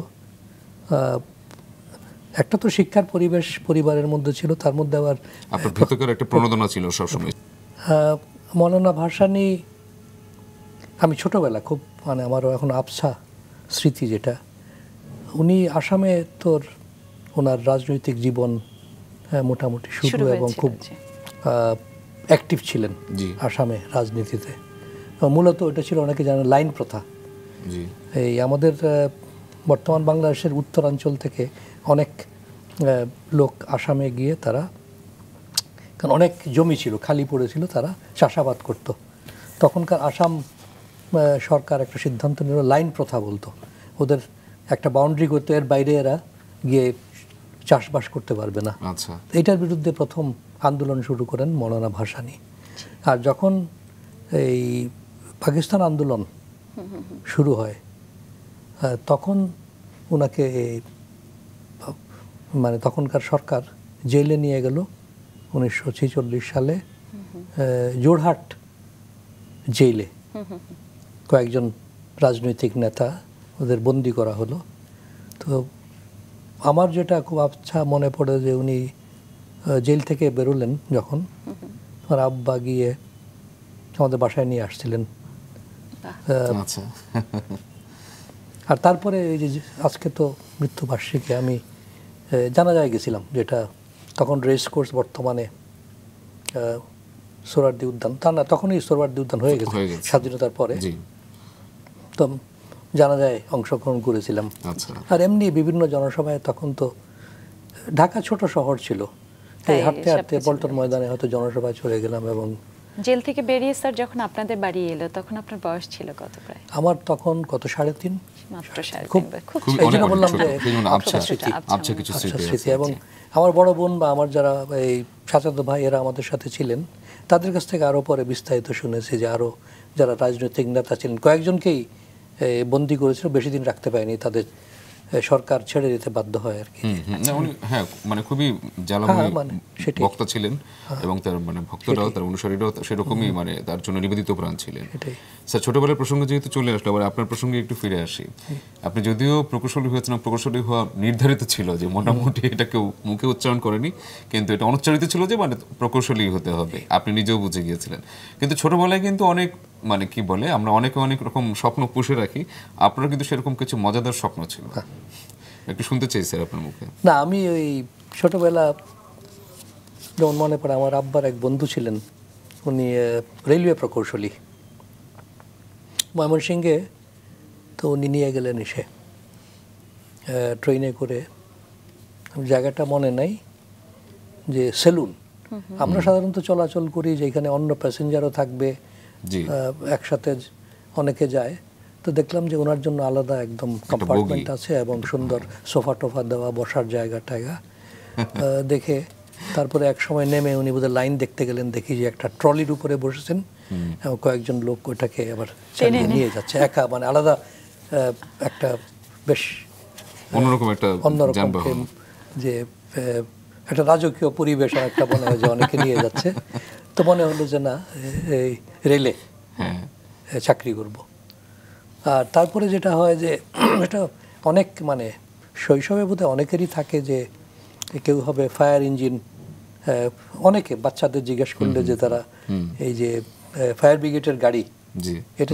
একটা তো শিক্ষার পরিবেশ পরিবারের মধ্যে ছিল, তার মধ্যে আবার আপনার ভেতরের একটা প্রণোদনা ছিল সবসময়। মৌলানা ভাসানী, আমি ছোটবেলা খুব মানে আমারও এখন আবছা স্মৃতি যেটা, উনি আসামে তোর ওনার রাজনৈতিক জীবন মোটামুটি শুরু এবং খুব অ্যাক্টিভ ছিলেন আসামে রাজনীতিতে। মূলত এটা ছিল অনেকে জানেন লাইন প্রথা। এই আমাদের বর্তমান বাংলাদেশের উত্তরাঞ্চল থেকে অনেক লোক আসামে গিয়ে তারা, কারণ অনেক জমি ছিল খালি পড়েছিল, তারা চাষাবাদ করত। তখনকার আসাম সরকার একটা সিদ্ধান্ত নিল, লাইন প্রথা বলতো, ওদের একটা বাউন্ডারি করতে, এর বাইরে এরা গিয়ে চাষবাস করতে পারবে না। আচ্ছা, এইটার বিরুদ্ধে প্রথম আন্দোলন শুরু করেন মৌলানা ভাসানী। আর যখন এই পাকিস্তান আন্দোলন শুরু হয় তখন ওনাকে মানে তখনকার সরকার জেলে নিয়ে গেল উনিশশো ছেচল্লিশ সালে জোরহাট জেলে। কয়েকজন রাজনৈতিক নেতা ওদের বন্দি করা হলো। তো আমার যেটা খুব আচ্ছা মনে পড়ে যে উনি জেল থেকে বেরোলেন যখন, আমার আব্বা গিয়ে আমাদের বাসায় নিয়ে আসছিলেন। আর তারপরে এই যে আজকে তো মৃত্যুবার্ষিকী, আমি জানাজায় গেছিলাম, যেটা তখন রেস কোর্স, বর্তমানে সোহরাওয়ার্দী উদ্যান, তা না তখনই সোহরাওয়ার্দী উদ্যান হয়ে গেছে স্বাধীনতার পরে। তো জানাজায় অংশগ্রহণ করেছিলাম। আর এমনি বিভিন্ন জনসভায়, তখন তো ঢাকা ছোট শহর ছিল, এই হাঁটতে হাঁটতে পল্টন ময়দানে হয়তো জনসভায় চলে গেলাম। এবং জেল থেকে বেরিয়ে স্যার যখন আপনাদের বাড়ি এলো তখন আপনার বয়স ছিল কত? প্রায় আমার তখন কত, সাড়ে তিন, মাত্র সাড়ে খুব তিন। বললাম যে স্মৃতি। এবং আমার বড় বোন বা আমার যারা এই চাচাতো ভাই এরা আমাদের সাথে ছিলেন, তাদের কাছ থেকে আরও পরে বিস্তারিত শুনেছি যে আরও যারা রাজনৈতিক নেতা ছিলেন কয়েকজনকেই বন্দি করেছিল, বেশি দিন রাখতে পারেনি, তাদের সরকার ছেড়ে দিতে বাধ্য হয় আর কি। হ্যাঁ, মানে খুবই জ্বালাময় বক্তা ছিলেন এবং তার মানে ভক্তরাও তার অনুসারীরাও সেরকমই মানে তার জন্য নিবেদিত প্রাণ ছিলেন। স্যার, ছোটবেলার প্রসঙ্গে যেহেতু চলে আসলো, আবার আপনার প্রসঙ্গে একটু ফিরে আসি। আপনি যদিও প্রকৌশলী হয়েছেন, প্রকৌশলী হওয়া নির্ধারিত ছিল যে মোটামুটি এটা কেউ মুখে উচ্চারণ করেনি, কিন্তু এটা অনুচ্চারিত ছিল যে মানে প্রকৌশলী হতে হবে, আপনি নিজেও বুঝে গিয়েছিলেন। কিন্তু ছোটবেলায় কিন্তু অনেক মানে কি বলে আমরা অনেকে অনেক রকম স্বপ্ন পুষে রাখি, আপনার কিন্তু সেরকম কিছু মজাদার স্বপ্ন ছিল, একটু শুনতে চাই স্যার আপনার মুখে। না, আমি ওই ছোটবেলা যেমন মনে পড়ে, আমার আব্বার এক বন্ধু ছিলেন, উনি রেলওয়ে প্রকৌশলী ময়মনসিংহে। তো উনি নিয়ে গেলেন এসে ট্রেনে করে, জায়গাটা মনে নাই, যে সেলুন। আমরা সাধারণত চলাচল করি যেখানে অন্য প্যাসেঞ্জারও থাকবে, একসাথে অনেকে যায়। তো দেখলাম যে ওনার জন্য আলাদা একদম কম্পার্টমেন্ট আছে এবং সুন্দর সোফা টোফা দেওয়া, বসার জায়গা টায়গা দেখে তারপরে এক সময় নেমে উনি বোধহয় লাইন দেখতে গেলেন, দেখি যে একটা ট্রলির উপরে বসেছেন এবং কয়েকজন লোক ওটাকে আবার চালিয়ে নিয়ে যাচ্ছে একা, মানে আলাদা একটা বেশ অন্যরকম একটা অন্যরকম যে একটা রাজকীয় পরিবেশ একটা মনে হয় যে অনেকে নিয়ে যাচ্ছে। তো মনে হলো যে না, এই রেলে চাকরি করব। আর তারপরে যেটা হয় যে এটা অনেক মানে শৈশবে বোধহয় অনেকেরই থাকে যে কেউ হবে ফায়ার ইঞ্জিন, অনেকে বাচ্চাদের জিজ্ঞেস করলে যে তারা এই যে ফায়ার ব্রিগেডের গাড়ি এটা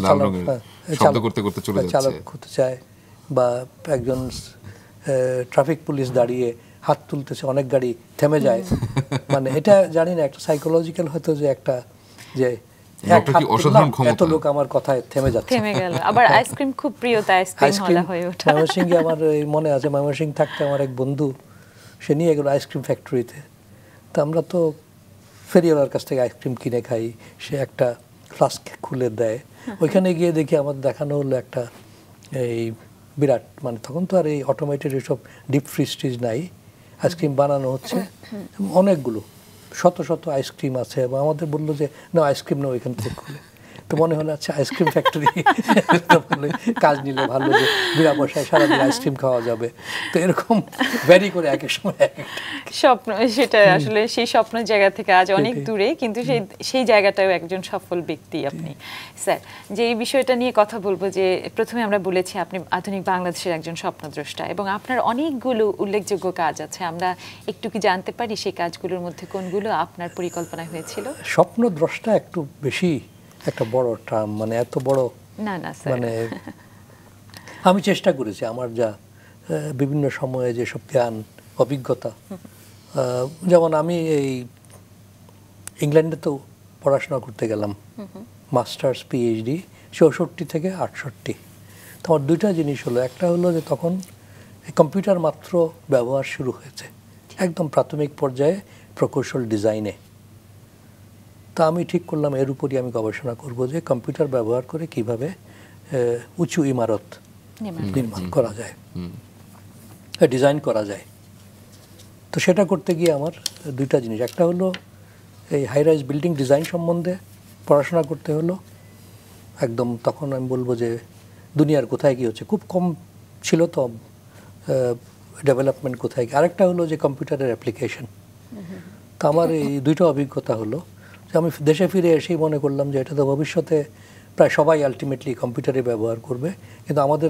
চালক করতে চায়, বা একজন ট্রাফিক পুলিশ দাঁড়িয়ে হাত তুলতেছে, অনেক গাড়ি থেমে যায়। মানে এটা জানি না, একটা সাইকোলজিক্যাল হয়তো যে একটা যে এত লোক আমার কথায় থেমে যাচ্ছে, থেমে গেল। আবার আইসক্রিম খুব প্রিয়, তাই আইসক্রিম হলা হয়ে ওঠা। ময়মনসিংহে আমার মনে আছে, ময়মনসিংহ থাকতে আমার এক বন্ধু সে নিয়ে গেল আইসক্রিম ফ্যাক্টরিতে। তো আমরা তো ফেরিওয়ালার কাছ থেকে আইসক্রিম কিনে খাই, সে একটা ফ্লাস্ক খুলে দেয়। ওইখানে গিয়ে দেখি আমার দেখানো হলো একটা এই বিরাট, মানে তখন তো আর এই অটোমেটেড এসব ডিপ ফ্রিজ ট্রিজ নাই, আইসক্রিম বানানো হচ্ছে অনেকগুলো, শত শত আইসক্রিম আছে। এবং আমাদের বললো যে না আইসক্রিম না, ওইখান থেকে খুলে। তো মনে হলো আচ্ছা আইসক্রিম ফ্যাক্টরি কাজ নিলে ভালো, যে বিনা পয়সায় সারাদিন আইসক্রিম খাওয়া যাবে। তো এরকম ভ্যারি করে এক এক সময় এক একটা স্বপ্ন, সেটা আসলে সেই স্বপ্নের জায়গা থেকে আজ অনেক দূরে, কিন্তু সেই সেই জায়গাটাও একজন সফল ব্যক্তি আপনি। স্যার, যে এই বিষয়টা নিয়ে কথা বলবো, যে প্রথমে আমরা বলেছি আপনি আধুনিক বাংলাদেশের একজন স্বপ্নদ্রষ্টা এবং আপনার অনেকগুলো উল্লেখযোগ্য কাজ আছে। আমরা একটু কি জানতে পারি সেই কাজগুলোর মধ্যে কোনগুলো আপনার পরিকল্পনায় হয়েছিল? স্বপ্নদ্রষ্টা একটু বেশি একটা বড় টার্ম, মানে এত বড় না না স্যার, মানে আমি চেষ্টা করেছি আমার যা বিভিন্ন সময়ে যেসব জ্ঞান অভিজ্ঞতা, যেমন আমি এই ইংল্যান্ডে তো পড়াশোনা করতে গেলাম, মাস্টার্স পিএইচডি চৌষট্টি থেকে আটষট্টি। তো আমার দুইটা জিনিস হলো, একটা হলো যে তখন কম্পিউটার মাত্র ব্যবহার শুরু হয়েছে একদম প্রাথমিক পর্যায়ে প্রকৌশল ডিজাইনে। তা আমি ঠিক করলাম এর উপরই আমি গবেষণা করব যে কম্পিউটার ব্যবহার করে কিভাবে উঁচু ইমারত নির্মাণ করা যায়, ডিজাইন করা যায়। তো সেটা করতে গিয়ে আমার দুইটা জিনিস, একটা হলো এই হাই রাইজ বিল্ডিং ডিজাইন সম্বন্ধে পড়াশোনা করতে হলো একদম, তখন আমি বলবো যে দুনিয়ার কোথায় কী হচ্ছে, খুব কম ছিল তো ডেভেলপমেন্ট কোথায়। আরেকটা হলো যে কম্পিউটারের অ্যাপ্লিকেশন। তো আমার এই দুইটা অভিজ্ঞতা হলো যে আমি দেশে ফিরে এসেই মনে করলাম যে এটা তো ভবিষ্যতে প্রায় সবাই আলটিমেটলি কম্পিউটারে ব্যবহার করবে, কিন্তু আমাদের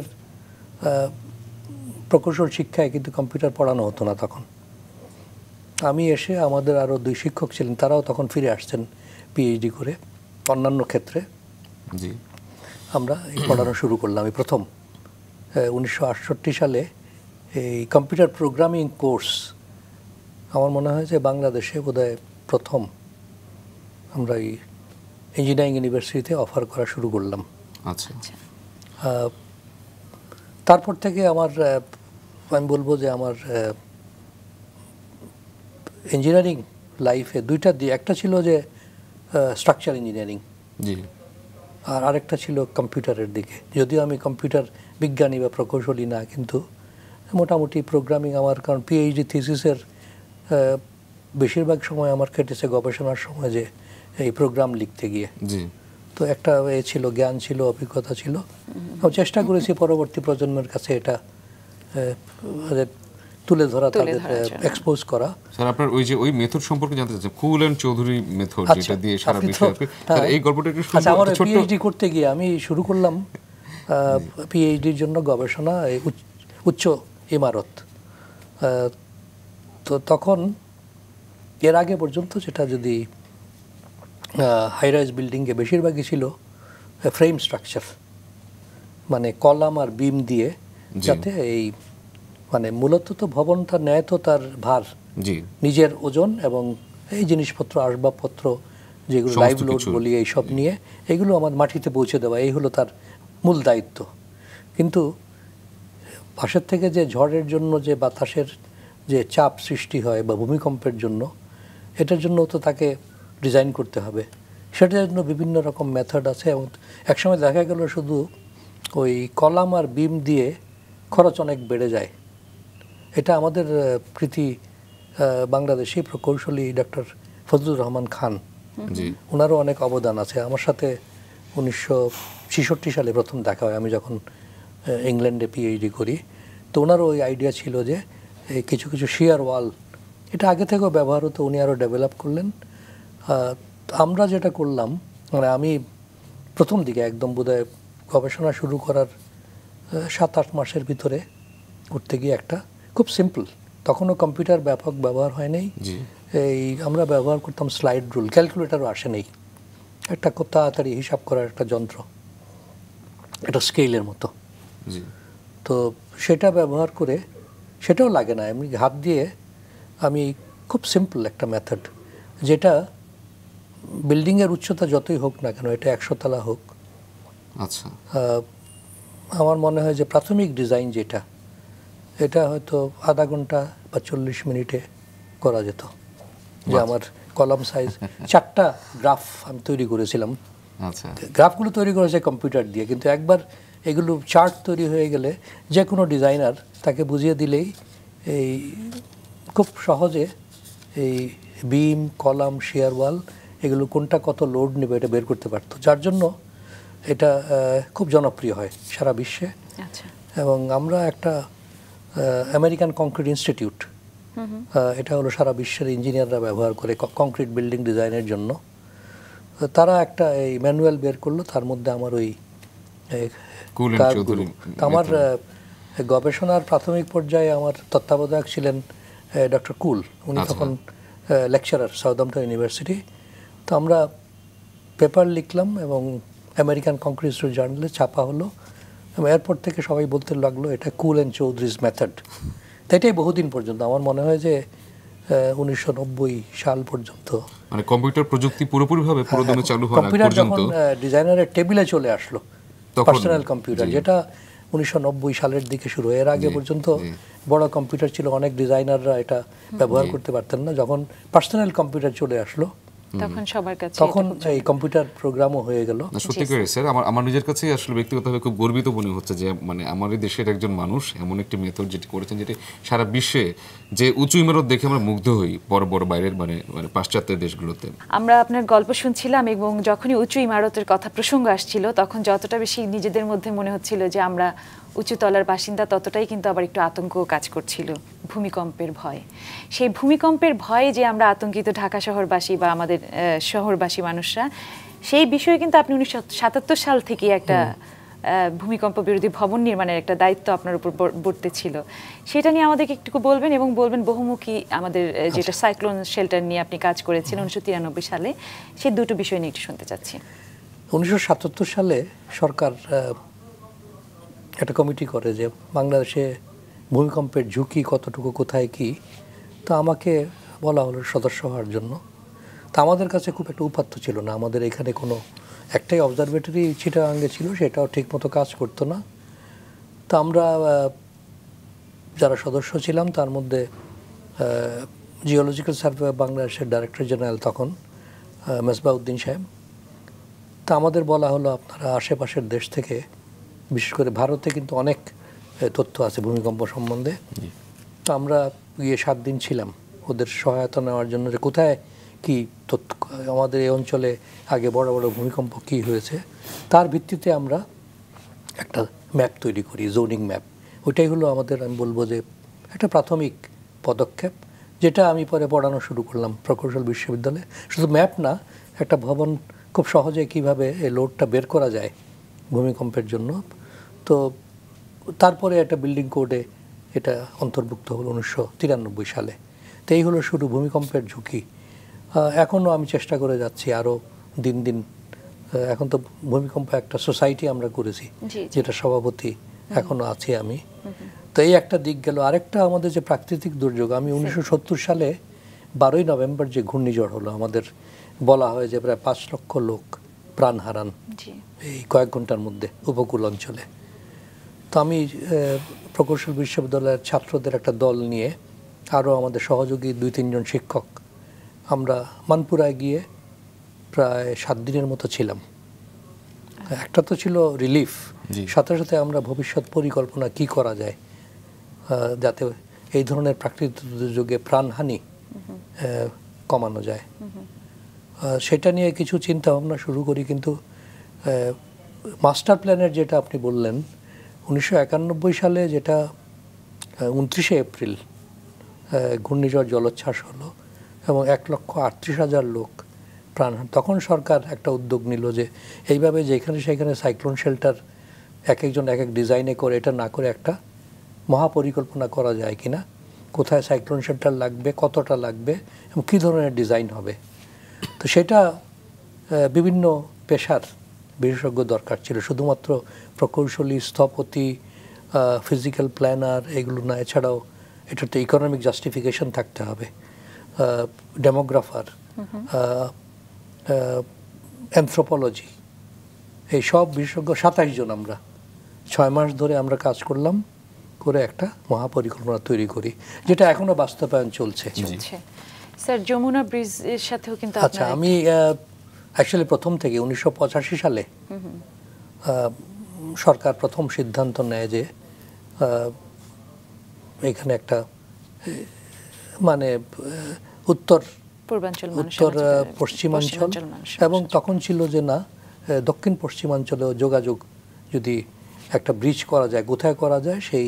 প্রকৌশল শিক্ষায় কিন্তু কম্পিউটার পড়ানো হতো না তখন। আমি এসে, আমাদের আরও দুই শিক্ষক ছিলেন, তারাও তখন ফিরে আসছেন পিএইচডি করে অন্যান্য ক্ষেত্রে। জি, আমরা এই পড়ানো শুরু করলাম। এই প্রথম উনিশশো আটষট্টি সালে এই কম্পিউটার প্রোগ্রামিং কোর্স আমার মনে হয় যে বাংলাদেশে বোধহয় প্রথম আমরা এই ইঞ্জিনিয়ারিং ইউনিভার্সিটিতে অফার করা শুরু করলাম। আচ্ছা, তারপর থেকে আমার আমি বলবো যে আমার ইঞ্জিনিয়ারিং লাইফে দুইটা দিক, একটা ছিল যে স্ট্রাকচার ইঞ্জিনিয়ারিং, আর আরেকটা ছিল কম্পিউটারের দিকে। যদিও আমি কম্পিউটার বিজ্ঞানী বা প্রকৌশলী না, কিন্তু মোটামুটি প্রোগ্রামিং আমার, কারণ পিএইচডি থিসিসের বেশিরভাগ সময় আমার কেটেছে গবেষণার সময় যে এই প্রোগ্রাম লিখতে গিয়ে। তো একটা এ ছিল, জ্ঞান ছিল, অভিজ্ঞতা ছিল। আমি চেষ্টা করেছি পরবর্তী প্রজন্মের কাছে এটা তুলে ধরা, তাদের এক্সপোজ করা। স্যার আপনার ওই যে ওই মেথড সম্পর্কে জানতে চাচ্ছি, কুল এন্ড চৌধুরী মেথড, যেটা দিয়ে সারা বিশ্বে স্যার এই গল্পটা একটু শুনতে। আচ্ছা, আমার পিএইচডি করতে গিয়ে আমি শুরু করলাম পিএইচডির জন্য গবেষণা উচ্চ ইমারত। তো তখন এর আগে পর্যন্ত যেটা যদি হাই রাইজ বিল্ডিংয়ে বেশিরভাগই ছিল ফ্রেম স্ট্রাকচার, মানে কলাম আর বিম দিয়ে, যাতে এই মানে মূলত তো ভবনটা নেয় তো তার ভার, নিজের ওজন এবং এই জিনিসপত্র আসবাবপত্র যেগুলো লাইভ লোড বলি এইসব নিয়ে এগুলো আমার মাটিতে পৌঁছে দেওয়া, এই হলো তার মূল দায়িত্ব। কিন্তু পাশের থেকে যে ঝড়ের জন্য যে বাতাসের যে চাপ সৃষ্টি হয় বা ভূমিকম্পের জন্য, এটার জন্য তো তাকে ডিজাইন করতে হবে। সেটার জন্য বিভিন্ন রকম মেথড আছে এবং একসময় দেখা গেল শুধু ওই কলাম আর বিম দিয়ে খরচ অনেক বেড়ে যায়। এটা আমাদের কৃতি বাংলাদেশি প্রকৌশলী ডক্টর ফজলুর রহমান খান, ওনারও অনেক অবদান আছে। আমার সাথে উনিশশো ছেষট্টি সালে প্রথম দেখা হয়, আমি যখন ইংল্যান্ডে পিএইচডি করি। তো ওনারও ওই আইডিয়া ছিল যে কিছু কিছু শিয়ার ওয়াল, এটা আগে থেকেও ব্যবহার হতো, উনি আরও ডেভেলপ করলেন। আমরা যেটা করলাম, মানে আমি প্রথম দিকে একদম বোধহয় গবেষণা শুরু করার সাত আট মাসের ভিতরে করতে গিয়ে একটা খুব সিম্পল, তখনও কম্পিউটার ব্যাপক ব্যবহার হয় নাই, এই আমরা ব্যবহার করতাম স্লাইড রুল, ক্যালকুলেটারও আসে নেই, একটা খুব তাড়াতাড়ি হিসাব করার একটা যন্ত্র, এটা স্কেলের মতো। তো সেটা ব্যবহার করে, সেটাও লাগে না, এমনি হাত দিয়ে আমি খুব সিম্পল একটা মেথড, যেটা বিল্ডিংয়ের উচ্চতা যতই হোক না কেন, এটা একশো তলা হোক, আচ্ছা আমার মনে হয় যে প্রাথমিক ডিজাইন যেটা, এটা হয়তো আধা ঘন্টা বা চল্লিশ মিনিটে করা যেত। যে আমার কলাম সাইজ চারটা গ্রাফ আমি তৈরি করেছিলাম, আচ্ছা গ্রাফগুলো তৈরি করেছে কম্পিউটার দিয়ে, কিন্তু একবার এগুলো চার্ট তৈরি হয়ে গেলে যে কোনো ডিজাইনার তাকে বুঝিয়ে দিলেই এই খুব সহজে এই বিম, কলাম, শিয়ার ওয়াল এগুলো কোনটা কত লোড নেবে এটা বের করতে পারতো, যার জন্য এটা খুব জনপ্রিয় হয় সারা বিশ্বে। এবং আমরা একটা আমেরিকান কংক্রিট ইনস্টিটিউট, এটা হলো সারা বিশ্বের ইঞ্জিনিয়াররা ব্যবহার করে কংক্রিট বিল্ডিং ডিজাইনের জন্য। তারা একটা এই ম্যানুয়াল বের করলো, তার মধ্যে আমার ওই আমার গবেষণার প্রাথমিক পর্যায়ে আমার তত্ত্বাবধায়ক ছিলেন ডক্টর কুল, উনি তখন লেকচারার সাউদাম্পটন ইউনিভার্সিটি। তো আমরা পেপার লিখলাম এবং আমেরিকান কংক্রিট জার্নালে ছাপা হলো, এবং এরপর থেকে সবাই বলতে লাগলো এটা কুল অ্যান্ড চৌধুরীজ মেথড। তো এটাই বহুদিন পর্যন্ত, আমার মনে হয় যে উনিশশো নব্বই সাল পর্যন্ত, মানে কম্পিউটার প্রযুক্তি পুরোপুরিভাবে পুরোদমে চালু হওয়ার আগ পর্যন্ত, কম্পিউটার যখন ডিজাইনারের টেবিলে চলে আসলো, পার্সোনাল কম্পিউটার, যেটা উনিশশো নব্বই সালের দিকে শুরু। এর আগে পর্যন্ত বড় কম্পিউটার ছিল, অনেক ডিজাইনাররা এটা ব্যবহার করতে পারতেন না। যখন পার্সোনাল কম্পিউটার চলে আসলো, তখন সবার কাছে তখন এই কম্পিউটার প্রোগ্রামও হয়ে গেল। সত্যি করে স্যার, আমার আমার নিজের কাছেই আসলে ব্যক্তিগতভাবে খুব গর্বিত মনে হচ্ছে যে মানে আমাদের দেশের একজন মানুষ এমন একটি মেথড যেটি করেছেন, যেটি সারা বিশ্বে যে উঁচু ইমারত দেখে আমরা মুগ্ধ হই বড় বড় বাইরের মানে মানে পাশ্চাত্য দেশগুলোতে। আমরা আপনার গল্প শুনছিলাম এবং যখনই উঁচু ইমারতের কথা প্রসঙ্গ আসছিল, তখন যতটা বেশি নিজেদের মধ্যে মনে হচ্ছিল যে আমরা উঁচু তলার বাসিন্দা, ততটাই কিন্তু আবার একটু আতঙ্ক কাজ করছিল, ভূমিকম্পের ভয়। সেই ভূমিকম্পের ভয়ে যে আমরা আতঙ্কিত ঢাকা শহরবাসী বা আমাদের শহরবাসী মানুষরা, সেই বিষয়ে কিন্তু আপনি উনিশশো সাতাত্তর সাল থেকে একটা ভূমিকম্প বিরোধী ভবন নির্মাণের একটা দায়িত্ব আপনার উপর বর্তে ছিল। সেটা নিয়ে আমাদেরকে একটু বলবেন, এবং বলবেন বহুমুখী আমাদের যেটা সাইক্লোন শেল্টার নিয়ে আপনি কাজ করেছেন উনিশশো তিরানব্বই সালে, সেই দুটো বিষয় নিয়ে একটু শুনতে চাচ্ছি। উনিশশো সাতাত্তর সালে সরকার একটা কমিটি করে যে বাংলাদেশে ভূমিকম্পের ঝুঁকি কতটুকু, কোথায় কি। তো আমাকে বলা হলো সদস্য হওয়ার জন্য। তা আমাদের কাছে খুব একটা উপাত্ত ছিল না, আমাদের এখানে কোনো একটাই অবজারভেটরি চিটাগাঙ্গে ছিল, সেটাও ঠিকমতো কাজ করতো না। তো আমরা যারা সদস্য ছিলাম তার মধ্যে জিওলজিক্যাল সার্ভে অফ বাংলাদেশের ডাইরেক্টর জেনারেল তখন মেজবাউদ্দিন সাহেব। তা আমাদের বলা হলো আপনারা আশেপাশের দেশ থেকে, বিশেষ করে ভারতে কিন্তু অনেক তথ্য আছে ভূমিকম্প সম্বন্ধে। তো আমরা গিয়ে সাত দিন ছিলাম ওদের সহায়তা নেওয়ার জন্য, যে কোথায় কি তথ্য, আমাদের এই অঞ্চলে আগে বড় বড় ভূমিকম্প কি হয়েছে, তার ভিত্তিতে আমরা একটা ম্যাপ তৈরি করি, জোনিং ম্যাপ। ওইটাই হলো আমাদের, আমি বলবো যে একটা প্রাথমিক পদক্ষেপ, যেটা আমি পরে পড়ানো শুরু করলাম প্রকৌশল বিশ্ববিদ্যালয়ে। শুধু ম্যাপ না, একটা ভবন খুব সহজে কিভাবে এই লোডটা বের করা যায় ভূমিকম্পের জন্য। তো তারপরে একটা বিল্ডিং কোডে এটা অন্তর্ভুক্ত হলো উনিশশো তিরানব্বই সালে। তো এই হলো শুরু ভূমিকম্পের ঝুঁকি। এখনও আমি চেষ্টা করে যাচ্ছি আরও দিন দিন। এখন তো ভূমিকম্প একটা সোসাইটি আমরা করেছি, যেটা সভাপতি এখনও আছি আমি। তো এই একটা দিক গেল। আরেকটা আমাদের যে প্রাকৃতিক দুর্যোগ, আমি উনিশশো সত্তর সালে বারোই নভেম্বর যে ঘূর্ণিঝড় হলো, আমাদের বলা হয় যে প্রায় পাঁচ লক্ষ লোক প্রাণ হারান এই কয়েক ঘন্টার মধ্যে উপকূল অঞ্চলে। তো আমি প্রকৌশল বিশ্ববিদ্যালয়ের ছাত্রদের একটা দল নিয়ে, আরও আমাদের সহযোগী দুই তিনজন শিক্ষক, আমরা মানপুরায় গিয়ে প্রায় সাত দিনের মতো ছিলাম। একটা তো ছিল রিলিফ, সাথে সাথে আমরা ভবিষ্যৎ পরিকল্পনা কি করা যায় যাতে এই ধরনের প্রাকৃতিক দুর্যোগে প্রাণহানি কমানো যায়, সেটা নিয়ে কিছু চিন্তা ভাবনা শুরু করি। কিন্তু মাস্টার প্ল্যানের যেটা আপনি বললেন, উনিশশো একানব্বই সালে যেটা উনত্রিশে এপ্রিল ঘূর্ণিঝড় জলোচ্ছ্বাস হলো এবং এক লক্ষ আটত্রিশ হাজার লোক প্রাণ, তখন সরকার একটা উদ্যোগ নিল যে এইভাবে যেখানে সেখানে সাইক্লোন শেল্টার এক একজন এক এক ডিজাইনে করে, এটা না করে একটা মহাপরিকল্পনা করা যায় কিনা, কোথায় সাইক্লোন শেল্টার লাগবে, কতটা লাগবে এবং কী ধরনের ডিজাইন হবে। তো সেটা বিভিন্ন পেশার বিশেষজ্ঞ দরকার ছিল, শুধুমাত্র প্রকৌশলী, স্থপতি, ফিজিক্যাল প্ল্যানার এগুলো না, এছাড়াও এটাতে ইকোনমিক জাস্টিফিকেশন থাকতে হবে, ডেমোগ্রাফার, অ্যানথ্রোপোলজি, এই সব বিশেষজ্ঞ সাতাশ জন আমরা ছয় মাস ধরে আমরা কাজ করলাম, করে একটা মহাপরিকল্পনা তৈরি করি, যেটা এখনো বাস্তবায়ন চলছে। স্যার, যমুনা ব্রিজের সাথেও কিন্তু আচ্ছা, আমি অ্যাকচুয়ালি প্রথম থেকে উনিশশো পঁচাশি সালে সরকার প্রথম সিদ্ধান্ত নেয় যে এখানে একটা মানে উত্তর উত্তর পশ্চিমাঞ্চল, এবং তখন ছিল যে না, দক্ষিণ পশ্চিমাঞ্চলেও যোগাযোগ যদি একটা ব্রিজ করা যায়, কোথায় করা যায় সেই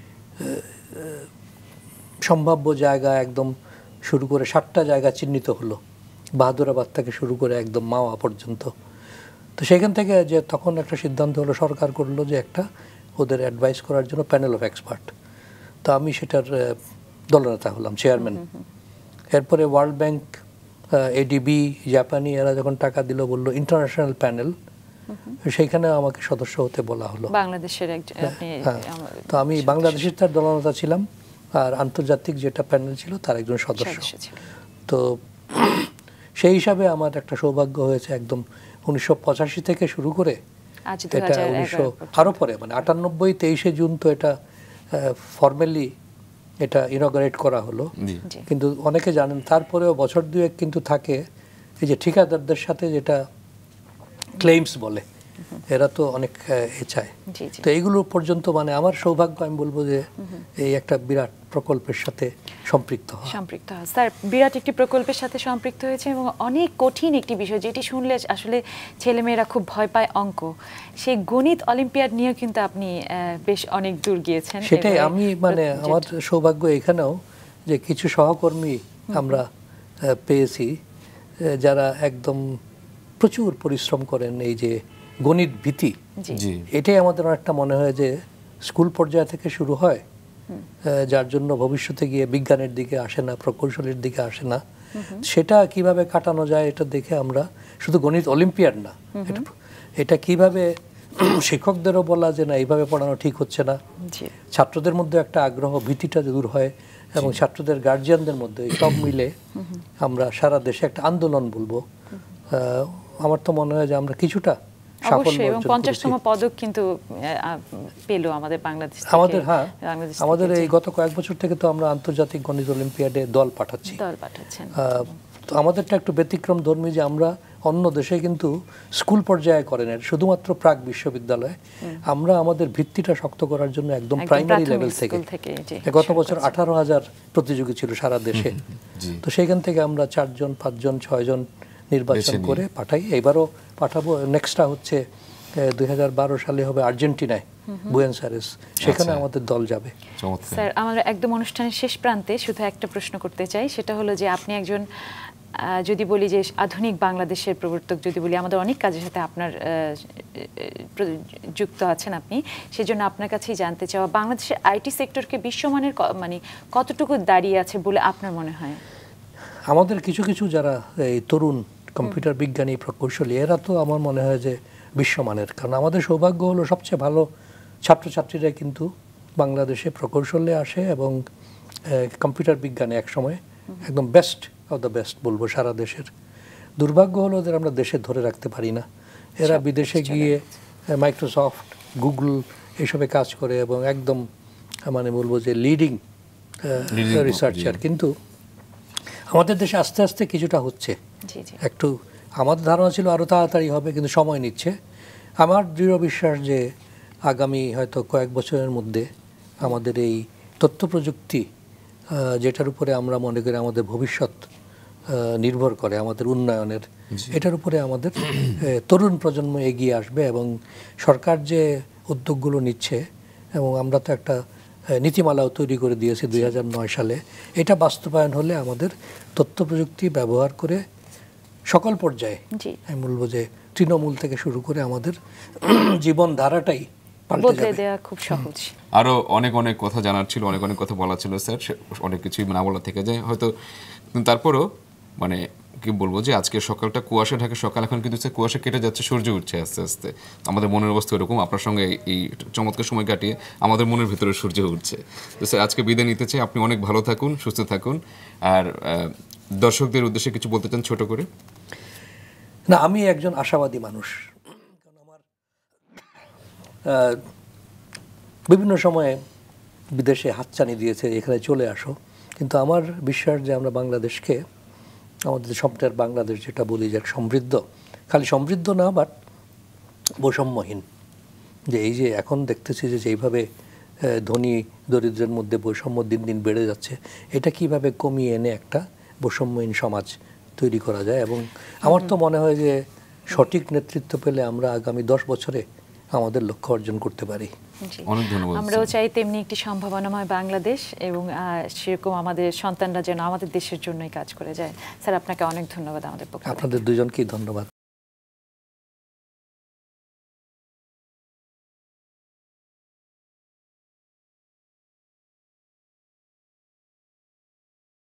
সম্ভাব্য জায়গা একদম শুরু করে ষাটটা জায়গা চিহ্নিত হলো, বাহাদুরাবাদ থেকে শুরু করে একদম মাওয়া পর্যন্ত। তো সেখান থেকে যে তখন একটা সিদ্ধান্ত হলো, সরকার করলো যে একটা ওদের অ্যাডভাইস করার জন্য প্যানেল অফ এক্সপার্ট। তো আমি সেটার দলনেতা হলাম, চেয়ারম্যান। এরপরে ওয়ার্ল্ড ব্যাংক, এডিবি, জাপানি এরা যখন টাকা দিল, বললো ইন্টারন্যাশনাল প্যানেল, সেইখানে আমাকে সদস্য হতে বলা হলো। বাংলাদেশের একজন, হ্যাঁ, তো আমি বাংলাদেশের তার দলনেতা ছিলাম, আর আন্তর্জাতিক যেটা প্যানেল ছিল তার একজন সদস্য। তো সেই হিসাবে আমার একটা সৌভাগ্য হয়েছে, একদম উনিশশো পঁচাশি থেকে শুরু করে এটা উনিশশো আরও পরে মানে আটানব্বই তেইশে জুন তো এটা ফর্মালি এটা ইনঅগারেট করা হলো। কিন্তু অনেকে জানেন তারপরেও বছর দুয়েক কিন্তু থাকে এই যে ঠিকাদারদের সাথে যেটা ক্লেইমস বলে, এরা তো অনেক এ চায়। তো এইগুলো পর্যন্ত মানে আমার সৌভাগ্য, আমি বলবো যে এই একটা বিরাট প্রকল্পের সাথে সম্পৃক্ত হওয়া। সম্পৃক্ত হওয়া স্যার, বিরাট একটি প্রকল্পের সাথে সম্পৃক্ত হয়েছে এবং অনেক কঠিন একটি বিষয়, যেটি শুনলে আসলে ছেলেমেয়েরা খুব ভয় পায়, অঙ্ক। সেই গণিত অলিম্পিয়াড নিয়ে কিন্তু আপনি বেশ অনেক দূর গিয়েছেন। সেটাই আমি মানে আমার সৌভাগ্য এখানেও যে কিছু সহকর্মী আমরা পেয়েছি যারা একদম প্রচুর পরিশ্রম করেন এই যে গণিত ভীতি, এটাই আমাদের অনেকটা মনে হয় যে স্কুল পর্যায় থেকে শুরু হয়, যার জন্য ভবিষ্যতে গিয়ে বিজ্ঞানের দিকে আসে না, প্রকৌশলের দিকে আসে না। সেটা কিভাবে কাটানো যায় এটা দেখে আমরা শুধু গণিত অলিম্পিয়াড না, এটা কিভাবে শিক্ষকদেরও বলা যে না এইভাবে পড়ানো ঠিক হচ্ছে না, ছাত্রদের মধ্যে একটা আগ্রহ, ভীতিটা দূর হয়, এবং ছাত্রদের গার্জিয়ানদের মধ্যে সব মিলে আমরা সারা দেশে একটা আন্দোলন বলবো। আমার তো মনে হয় যে আমরা কিছুটা অবশ্যই, এবং পঞ্চাশতম পদক কিন্তু পেল আমাদের বাংলাদেশ থেকে। আমাদের হ্যাঁ আমাদের এই গত কয়েক বছর থেকে তো আমরা আন্তর্জাতিক গণিত অলিম্পিয়াডে দল পাঠাচ্ছি। দল পাঠাচ্ছেন। তো আমাদেরটা একটু ব্যতিক্রম ধর্মী যে আমরা অন্য দেশে কিন্তু স্কুল পর্যায়ে করেন, এর শুধুমাত্র প্রাক বিশ্ববিদ্যালয়। আমরা আমাদের ভিত্তিটা শক্ত করার জন্য একদম প্রাইমারি লেভেল থেকে, গত বছর আঠারো হাজার প্রতিযোগী ছিল সারা দেশে। তো সেখান থেকে আমরা চারজন, পাঁচজন, ছয়জন নির্বাচন করে পাঠাই। এবারও পাঠাবো। নেক্সটটা হচ্ছে দুই হাজার বারো সালে হবে আর্জেন্টিনায় বুয়েনোস আইরেস, সেখানে আমাদের দল যাবে। স্যার, আমরা একদম অনুষ্ঠানের শেষ প্রান্তে শুধু একটা প্রশ্ন করতে চাই, সেটা হলো যে আপনি একজন যদি বলি যে আধুনিক বাংলাদেশের প্রবর্তক, যদি বলি আমাদের অনেক কাজের সাথে আপনার যুক্ত আছেন আপনি, সেজন্য আপনার কাছেই জানতে চাওয়া, বাংলাদেশের আইটি সেক্টরকে বিশ্বমানের মানে কতটুকু দাঁড়িয়ে আছে বলে আপনার মনে হয়? আমাদের কিছু কিছু যারা এই তরুণ কম্পিউটার বিজ্ঞানী প্রকৌশলী, এরা তো আমার মনে হয় যে বিশ্বমানের, কারণ আমাদের সৌভাগ্য হলো সবচেয়ে ভালো ছাত্রছাত্রীরা কিন্তু বাংলাদেশে প্রকৌশলে আসে এবং কম্পিউটার বিজ্ঞানে একসময় একদম বেস্ট অফ দ্য বেস্ট বলবো সারা দেশের। দুর্ভাগ্য হলো ওদের আমরা দেশে ধরে রাখতে পারি না, এরা বিদেশে গিয়ে মাইক্রোসফট, গুগল এইসবে কাজ করে এবং একদম মানে বলবো যে লিডিং রিসার্চার। কিন্তু আমাদের দেশে আস্তে আস্তে কিছুটা হচ্ছে, একটু আমাদের ধারণা ছিল আরও তাড়াতাড়ি হবে, কিন্তু সময় নিচ্ছে। আমার দৃঢ় বিশ্বাস যে আগামী হয়তো কয়েক বছরের মধ্যে আমাদের এই তথ্য প্রযুক্তি, যেটার উপরে আমরা মনে করি আমাদের ভবিষ্যৎ নির্ভর করে আমাদের উন্নয়নের, এটার উপরে আমাদের তরুণ প্রজন্ম এগিয়ে আসবে এবং সরকার যে উদ্যোগগুলো নিচ্ছে, এবং আমরা তো একটা নীতিমালাও তৈরি করে দিয়েছি দুই হাজার নয় সালে, এটা বাস্তবায়ন হলে আমাদের তথ্য প্রযুক্তি ব্যবহার করে সকল পর্যায়ে, আমি বলবো যে তৃণমূল থেকে শুরু করে আমাদের জীবন ধারাটাই বদলে দেওয়া খুব সহজ। আরো অনেক অনেক কথা জানার ছিল, অনেক অনেক কথা বলা ছিল স্যার, অনেক কিছুই না বলা থেকে যায় হয়তো, তারপরও মানে কি বলবো যে আজকে সকালটা কুয়াশা ঢাকা সকাল, এখন কিন্তু কুয়াশা কেটে যাচ্ছে, সূর্য উঠছে আস্তে আস্তে। আমাদের মনের অবস্থা এরকম, আপনার সঙ্গে এই চমৎকার সময় কাটিয়ে আমাদের মনের ভিতরে সূর্য উঠছে। তো স্যার আজকে বিদায় নিতে চাই, আপনি অনেক ভালো থাকুন, সুস্থ থাকুন। আর দর্শকদের উদ্দেশ্যে কিছু বলতে চান ছোট করে? না, আমি একজন আশাবাদী মানুষ, কারণ আমার বিভিন্ন সময়ে বিদেশে হাতছানি দিয়েছে এখানে চলে আসো, কিন্তু আমার বিশ্বাস যে আমরা বাংলাদেশকে, আমাদের সবটার বাংলাদেশ যেটা বলি যে সমৃদ্ধ, খালি সমৃদ্ধ না বাট বৈষম্যহীন। যে এই যে এখন দেখতেছি যে যেইভাবে ধনী দরিদ্রের মধ্যে বৈষম্য দিন দিন বেড়ে যাচ্ছে, এটা কিভাবে কমিয়ে এনে একটা বৈষম্যহীন সমাজ তৈরি করা যায়। এবং আমার তো মনে হয় যে সঠিক নেতৃত্ব পেলে আমরা আগামী দশ বছরে আমাদের লক্ষ্য অর্জন করতে পারি। অনেক ধন্যবাদ। আমরাও চাই তেমনি একটি সম্ভাবনাময় বাংলাদেশ, এবং সেরকম আমাদের সন্তানরা যেন আমাদের দেশের জন্যই কাজ করে যায়। স্যার, আপনাকে অনেক ধন্যবাদ আমাদের পক্ষে। আপনাদের দুজনকেই ধন্যবাদ।